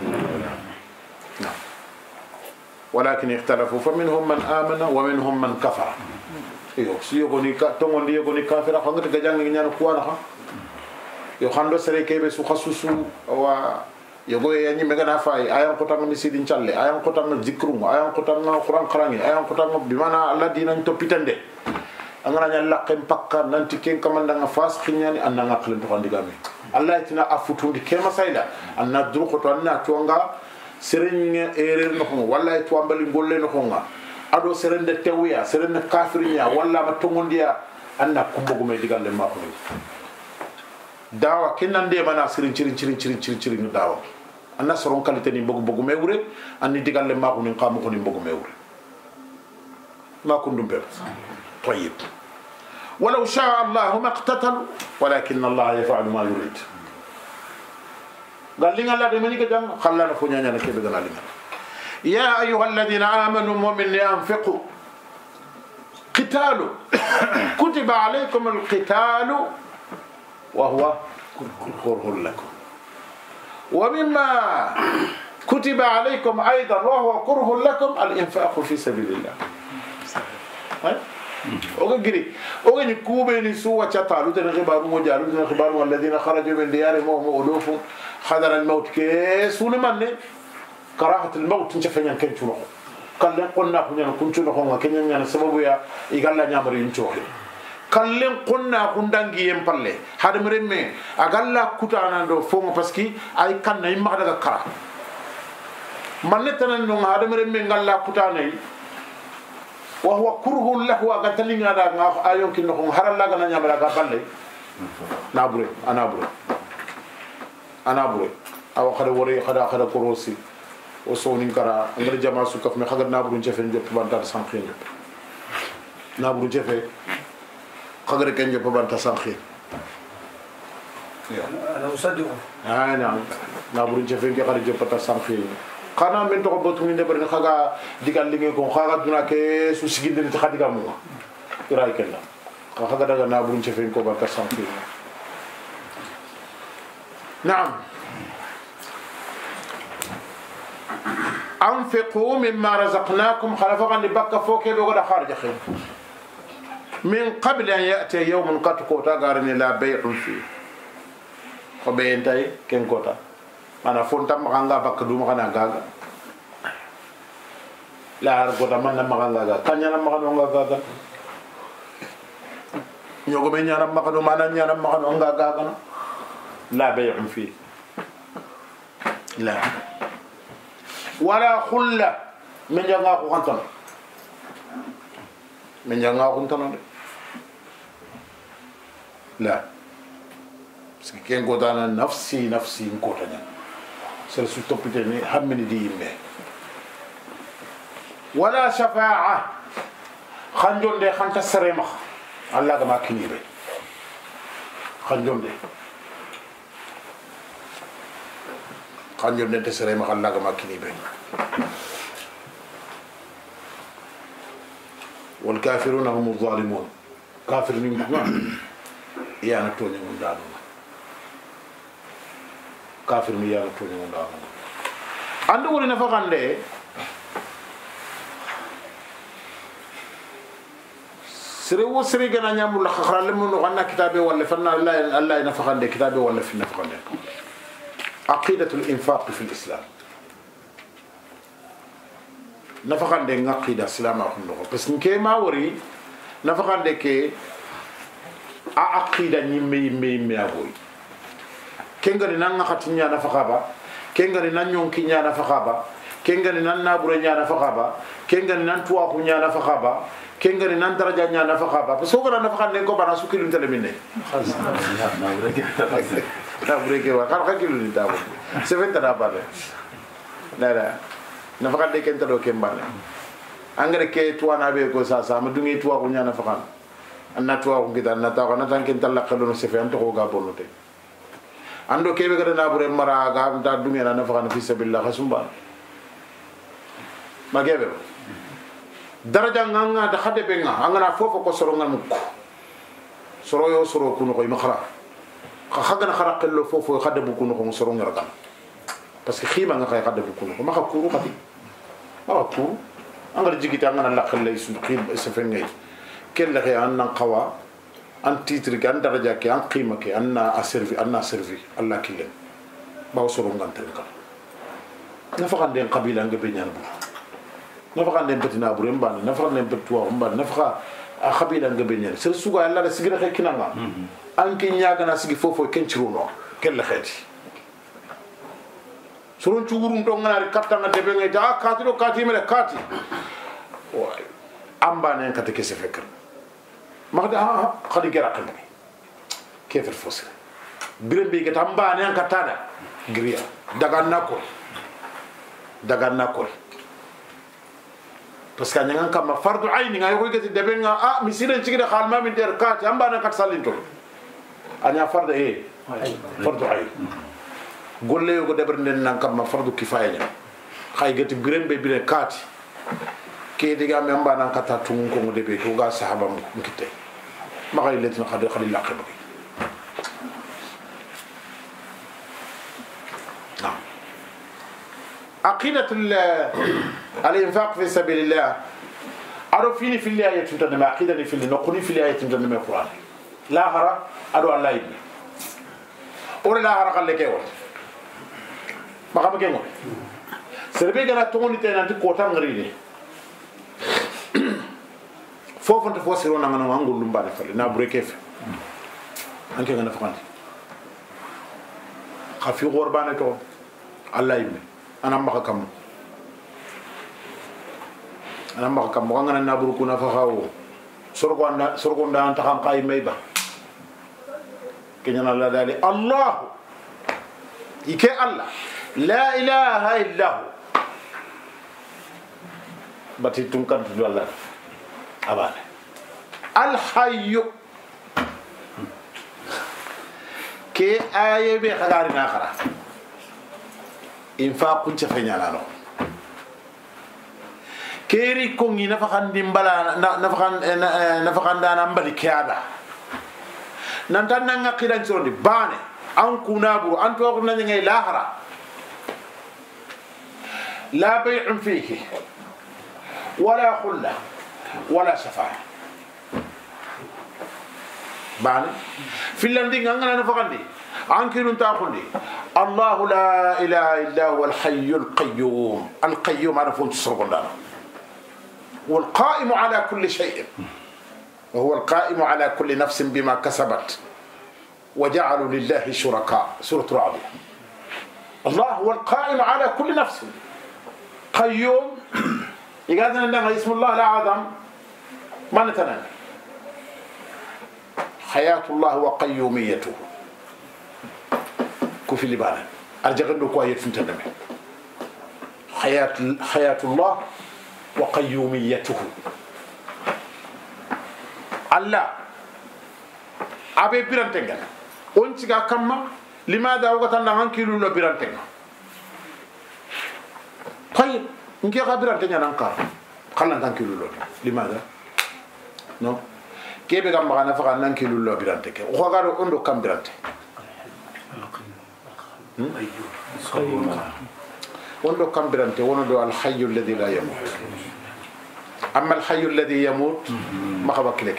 ولكن اختلفوا فمنهم من آمن ومنهم من كفر iyo siyogoni ka tongondi yogoni kafira khangata gajangi nyana kuwana ha yo khando sere kebe su khasusu wa yogo yanyi mega na fay ayan ko tanga misidin challe ayan ko tanga zikru ayan ko tanga qur'an qarangi ayan ko tanga bimana allah dinan to pitande angana nya laqem pakka nanti ken kamanda nga fas khinyani ananga khlen to kandigami allah itina afutundi kema sayda anna dru ko to anna tonga serenya erer no ko walla to ambali golle no ko nga ado serende tewya serende kafirinya walla ma tongondiya anna kumbo gume digalle ma ko dawa kinande mana sirin cirin dawa anna soron qualité ni bogu mewre anni digalle ma ko ni qamu ko ni bogu mewre ma kundum be طيب ولو شاء الله ما اقتتلوا ولكن الله يفعل ما يريد قال لنا الله دمني كجان خلانا فنيانا كيف قال لنا يا أيها الذين آمنوا مؤمنين أنفقوا قتال كتب عليكم القتال وهو كره لكم ومما كتب عليكم أيضا وهو كره لكم الإنفاق في سبيل الله ogiri ogani kubeni suwa chatalu tan khibaru mo jalu tan khibaru alladhina kharaju min diyarihim wa hum ulufun hadara al-maut ke sunu manne karahat al-maut nchafanya kenchuno kallen qonna kunya kunchuno ko ngakenya nyana sababu ya igalla nyamari nchoke kallen qonna kundangi yem palle hadamre me agalla kutana do fongo parce que ay kanna imma daga kara manne tanan no hadamre me ngalla kutana وهو كره له وقتلين هذا أيون كنهم هرلا لنا نعمل قبله نابري أنا بري أو خد وري خد كروسي وصونين كرا عند الجماعة سكف من خد نابري نشوفين جب بانتار سانخين نابري نشوفه خغر كنجو ببانتا سانخي أنا أصدق نعم نابورين شفين كي خارج بتا سانخي خانا من تو بوتو من دبر خاغا ديغال ليغي كون خاغا دونا كي سوسيغي دي خاديغا مو راي كلا خاغا دغا نابورين شفين كو بتا سانخي نعم أنفقوا مما رزقناكم خلفا لبكا فوكي بغدا خارج خير من قبل أن يأتي يوم قد كوتا غارني لا بيع فيه خبين تاي كن كوتا أنا فونتا مغانغا بكدو مغانا غاغا لا أرغوتا من مغانغا غاغا كانيانا مغانغا غاغا نيوغو من نيانا مغانو مانا نيانا مغانو غاغا لا بيع فيه لا ولا خلة من جنغاكو خانتنا من جنغاكو خانتنا لا بس كين قدانا نفسي نكوتنا سلسل توبيتني همني دي يمه ولا شفاعة خنجون دي خانتا سريمخ الله كما كنيبه خنجون دي خنجون دي سريمخ الله كما كنيبه والكافرون هم الظالمون كافر منكم يعني توني من دانو كافر ميانا توني من دانو عنده ولي نفقان لي سري غنا نيامو لا خخرا لمو نغنا كتابي ولا فنا الله نفقان لي كتابي ولا في نفقان لي عقيدة الإنفاق في الإسلام نفقان لي عقيدة الإسلام أخذ بس نكيما وري نفقان لي كي عقيدة يمي أبوي كينغري نان خاتنيا نفقابا كينغري نان يونكينيا نفقابا كينغري نان نابورنيا نفقابا كينغري نان تواكونيا نفقابا كينغري نان درجانيا نفقابا بسوغرا نفقان نكو بانا سوكيلو تلميني نابوريكي وخال كيلو دي دابو سيفن ترابال لا نفقان دي كنت دو كيمبال انغري كي توانا بي كو ساسا مدونغي تواكونيا نفقان anna tuwa ko gidan na ta ko na tan ken talla khalo no sefe anto ko ga bonote ando kebe ga na bure mara ga ta dunya na fa kana fi sabilillah khasumba magebe daraja nganga da khade be nga angana fofo ko soro ngam ko soro yo soro kuno ko makhra khaga na khara kello fofo khade bu kuno ko soro ngar gam parce que khima nga khay khade bu kuno ko maka kuru khati maka kuru angar jigita ngana la khalle su khib sefe ngay كل خي أننا قوا أن تيترك أن درجة كي أن قيمة كي أن أسرفي الله كلهم باوسرون عن تلك نفقان دين قبيلة عن قبيلة نبو نفقان دين بتنا بريم بان نفقان دين بتوا بان نفقا قبيلة عن قبيلة سرسوغا الله رسيجنا خي كناما أن كنيا كنا سيجي فوفو كنشرونا كل خيتي سرون شغورون تونغنا ركابتنا دبنا جا كاتيرو كاتي مره كاتي أمبانين كتكسي فكر ما خلي جرا قلبي كيف الفصل بريم بيجت أمبانين كتانا غريا دعان ناكل بس كان ينعم كم فرد عيني عايز يقول كذي دبنا مسيرة تيجي خال ما من دركات أمبانين كتسالين تول أنا فرد فرد عين قول لي يقول دبرنا نعم فرد كفاية خاي كذي بريم بيجت كات كي ديغا ميمبا نان كاتا تون كو ديبي كو غا صحابه مكيتي ما غاي لتنا خلي لاقب نعم عقيدة الإنفاق في سبيل الله عرفيني في الله يتمتن عقيدة في الله نقولي في الله يتمتن من القرآن لا هرا أدو الله يبني أولا لا هرا قال لك يوم ما قام كيمو سربي غنا توني تينا انت كوتا غريني فوفنت فوسيرو نغنا نغول لمبالي فالي نا بريكيف انكي غنا فقانتي خافي غوربانه تو الله يبني انا ما كم غنا نابرو كنا فخاو سرغو ندا انت خان قاي ميبا كنينا الله دالي الله يكي الله لا اله الا هو باتي تونكان الله أبانا الحي ke aye be khagari na khara infaq kunce fenya nano keri ko ngi nafakan dimbala nafakan dana mbali kiada nan tan nan ngakidan sondi bane an kunabu an to ko nan ngay lahara la bay'un fihi wala khulla wala shafa'a bane filandi ngana nafakandi ankirun taqulli الله لا إله إلا هو الحي القيوم القيوم عرفون تصرفون والقائم على كل شيء وهو القائم على كل نفس بما كسبت وجعلوا لله شركاء سورة رعد الله هو القائم على كل نفس قيوم يقال لنا اسم الله الأعظم ما نتنى حياة الله وقيوميته كفي لبانا أرجعنا كويت في تدمه حياة الله وقيوميته الله أبي بيرانتعنا أنتجا كم لماذا وقتنا نانكيلو لا بيرانتعنا طيب نكيا كبيرانتعنا نانكار خلنا نانكيلو لا لماذا نو كيف بيجام معنا فقط نانكيلو لا بيرانتعنا وخارو أندو كم بيرانتع وندو كم برانتي وندو الحي الذي لا يموت أما الحي الذي يموت ما خبك لك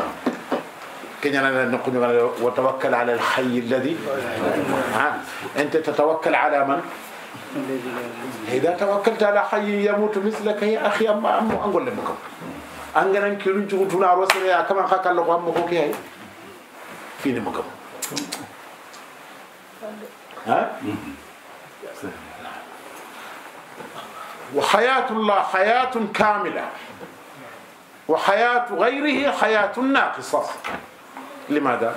كنا نقول وتوكل على الحي الذي أنت تتوكل على من إذا توكلت على حي يموت مثلك يا أخي أما أقول لكم أنجنا نكيلون جوتنا روسيا كمان خاك الله قام مكوكي هاي فيني مكم ها وحياة الله حياة كاملة وحياة غيره حياة ناقصة لماذا؟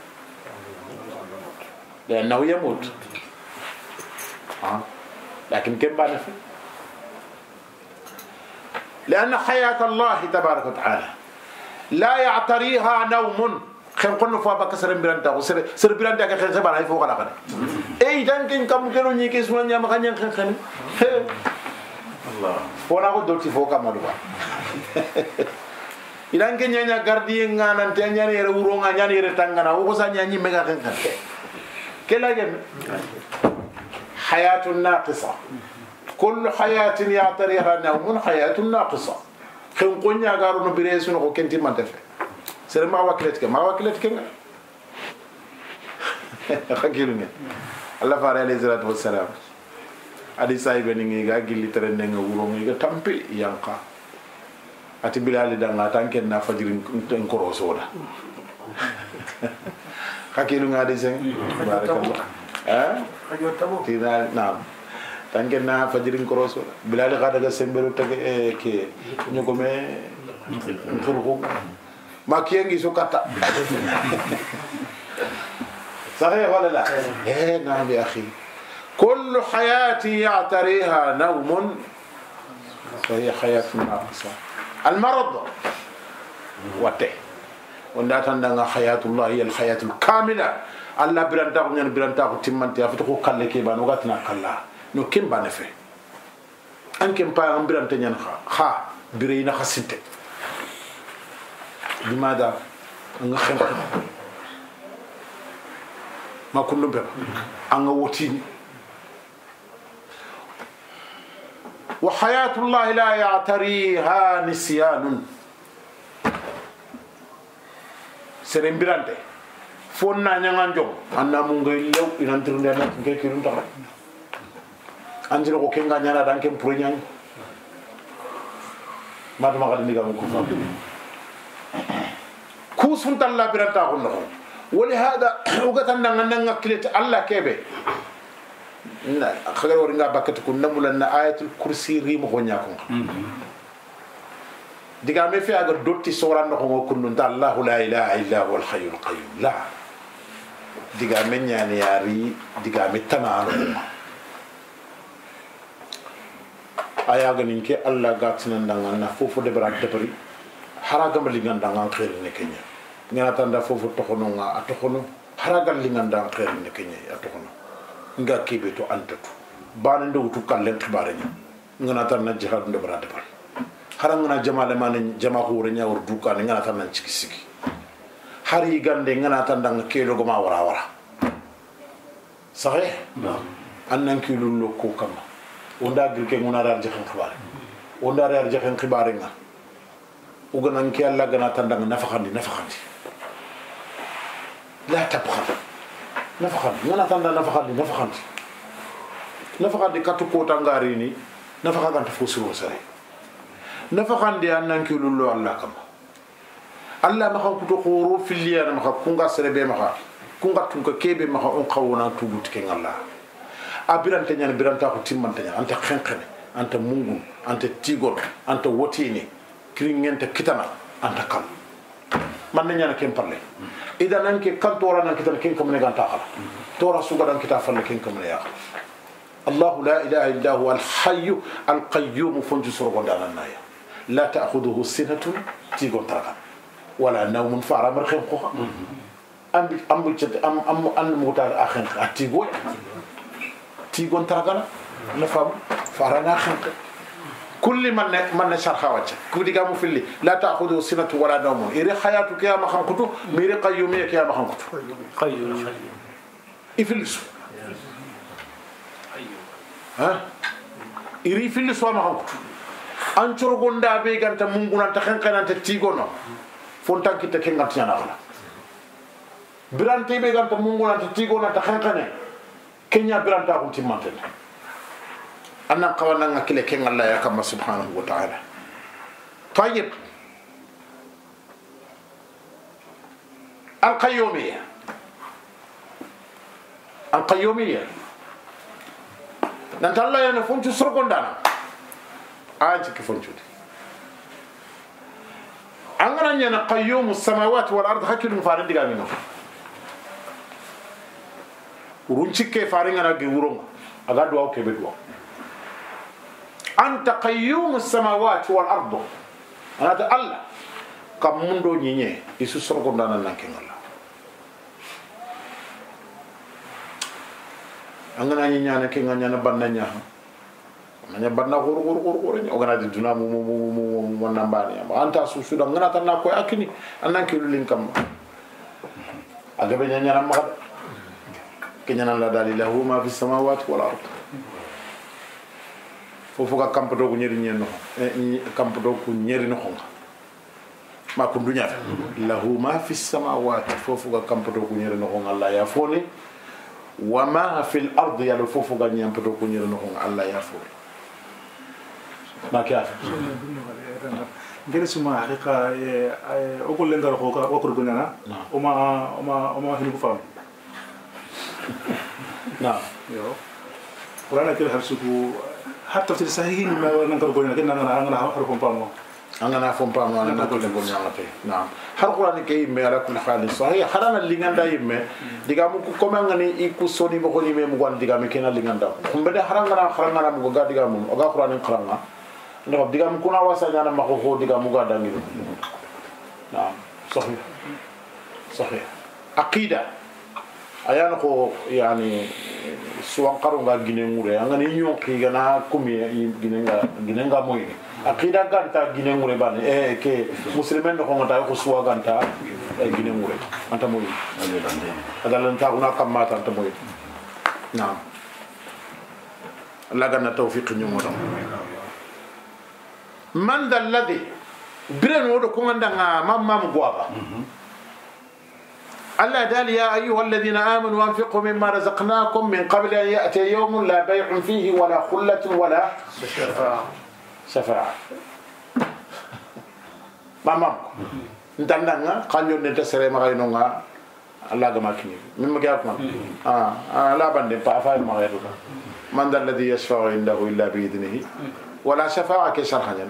لأنه يموت لكن كم بانفي؟ لأن حياة الله تبارك وتعالى لا يعتريها نوم خم قلنا فوق بكسر برانتا وسر برانتا كخن سبان هاي فوق على كده إيه جانكين كم كانوا نيجي سوان يا مكان خن الله فونا هو دولتي فوق كم مالوا إذا كن يانيا غاردين عنا تيانيا يرورون عنا يرتانغنا هو بس يانيا ميجا خن كلا جم حياة ناقصة كل حياة يعتريها نوم حياة ناقصة خم قلنا غارون بريسون هو كنتي ما تفهم سر ما وكلتك خكيلني الله فاري عليه الصلاه والسلام ادي سايبني غا غيلي ترن nga wuro nga tampi yanka ati bilal danga tanken na fajirin ten koroso da khakilu nga di sen barakallah ayo tamo tina nam tanken na fajirin koroso bilal ga daga sembelu tege ke ñugo me turko ما كينجي سكتا صحيح ولا لا؟ إيه نعم يا أخي كل حياتي يعتريها نوم فهي حياة ناقصة المرض وته وندا تندنا حياة الله هي الحياة الكاملة الله برانتاكو نيان برانتاكو تيمانتي افتكو كالي كي بانو غاتنا كالا نو كيم بانفي ان كيم با ام برانتي نيان خا برينا خسنتي لماذا نخم ما كنا بهم أنا وتين وحياة الله لا يعتريها نسيان سرين برانتي فونا نيانجو أنا مونغي لو إنانترون دانا كيرون تاما أنجلو كينغا نيانا دان كيم برينيان ما دما غادي نيغا مكو كوسون تلا برتا كنو ولهذا وقتنا نغنا كليت الله كيبه خغر ورنغا باكت كون نمولنا آية الكرسي ريم غنياكم ديغامي في اگر دوتي سوران نكو كنن الله لا اله الا هو الحي القيوم لا ديغامي نياني ياري ديغامي تمانو aya ganin ke Allah gatsina ndanga na fofu de brak debari haraga mali nganda ngan khir ne kenya ngana tanda fofu tokono nga atokono haragal linganda khair ne kenya atokono nga kebe to antatu bana ndo tu kallen khibare ni ngana tan na jihad ndo barade ban harangana jamale man jama hore nya wor duka ne ngana tan nan ciki siki hari gande ngana tan dang kelo go ma wara wara sahih annan kilo lo ko kama onda girke ngona dar jahan khibare onda dar jahan khibare nga uganan ke alla gana tan dang nafakhandi لا تبخل نفخل نانا تاندا نفخل كاتو كوتا غاريني نفخل كانت فوسو سري نفخل دي انان كيلو لو الله كما الله ما كنتو خورو في الليل ما كونغا سربي ما كونغا تونكا كيبي ما اون خاونا توبوت كين الله ابيران تنيان بيران تاكو تيمان تنيان انت خنخني انت مونغو انت تيغول انت ووتيني كرينغنت كيتانا انت كال man nyana kem parle idan anke kan tora nan kitan ken kamne ganta khala tora suga dan kita falle ken kamne ya Allah la ilaha illa huwa al-hayy al-qayyum funju surgo danan naya la ta'khudhuhu sinatun tigon taraka wala nawmun fara mar khem ko am mutar akhin tigon taraka la fam fara na khem كل من شرح وجه كودي قاموا في اللي لا تأخذوا سنة ولا نوم إيري حياتك يا مخان كتو ميري قيوميك يا مخان كتو قيوم إفلسوا ها إيري فلسوا مخان كتو أنشر غندا بيجان تمونغونا تخنقنا تتيغونا فونتان كي تكين غتيانا غلا برانتي بيجان تمونغونا تتيغونا تخنقنا كينيا برانتا كنتي مانتنا أنا قوانا نكلي كين الله يا كما سبحانه وتعالى طيب القيومية نانت الله يانا فونتو سرقون دانا آجي كفونتو دي أنغنا نيانا قيوم السماوات والأرض حكي المفارن دي غامينو ورونشي كي فارنغنا جي ورونغ أغادوا أو كبدوا أنت قيوم السماوات والأرض أنا الله كم مندو نيني يسوع سرقون دانا نانكين الله أنا نيني أنا كين أنا بنا نيا أنا بنا غور أنا دي دونا مو نامباني أنت سوسو دان أنا تنا كوي أكني أنا كيلو لينكم أجابني أنا ما كنا لا دليل له ما في السماوات والأرض fofuga kampoto ko nyeri nyenno kampoto ko nyeri no xonga ma ko dunya lahu ma fi samawati fofuga kampoto ko nyeri no xonga Allah ya foni wa ma fi al-ard ya fofuga nyampoto ko nyeri no xonga Allah ya foni ma kya ngere suma haqiqa o ko lengar ko ka o ko dunya na o ma hinu ko fam na yo qur'ana ke harsuku حتى في الصحيحين ما نقدر نقول لكن أنا أعرفهم بامو أنا أفهم بامو أنا نقول لكم يا أخي نعم هل قرآن كي ما على كل حال صحيح حرام اللي عندنا يمه دعامو كمان غني يكو سوني بقولي ما مقول دعامو كنا اللي عندنا هم بدأ حرام غنا مقول دعامو أقا قرآن قرآن نعم دعامو كنا واسع أنا ما هو دعامو قاعد دعامو نعم صحيح عقيدة ayana ko yani suwan karo nga gine ngure anga ni nyon ki gana kumi ginenga moy akida ganta gine ngure bane ke muslimen ko ngata ko suwa ganta gine ngure anta moy adalan ta una kamata anta moy naam Allah ganna tawfiq ñu mo dam man dal ladhi bireno do ko ngandanga mamam goaba الله دال يا أيها الذين آمنوا وانفقوا مما رزقناكم من قبل أن يأتي يوم لا بيع فيه ولا خلة ولا شفاعة ماما ندنا قانون نتسرى ما غيرنا الله جماكني مما جاكم لا بند فافاي ما غيرنا من ذا الذي يشفع عنده إلا بإذنه ولا شفاعة كشرحنا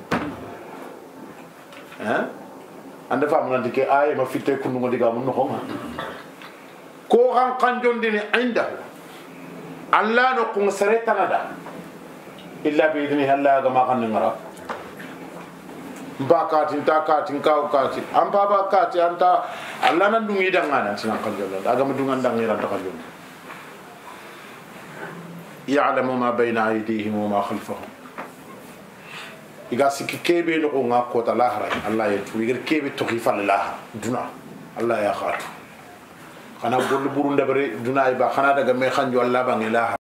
anda famu nanti ke ay ma fitte kunu ngodi gamu no xoma ko kan kanjondini inda Allah no ko sere tanada illa bi idni Allah ga ma kan ngara mbakati nta kati nkaw kati am baba kati anta alla nan dungi dangana tina qallo aga madungan dangira ta qallo ya'lamu ma bayna aydihim wa ma khalfahum iga sikki kebe no ko ngako ta lahara Allah ya tu igir kebe to khifal lah duna Allah ya khatu kana gollu buru ndabare duna ba kana daga me khanjo Allah ba ngila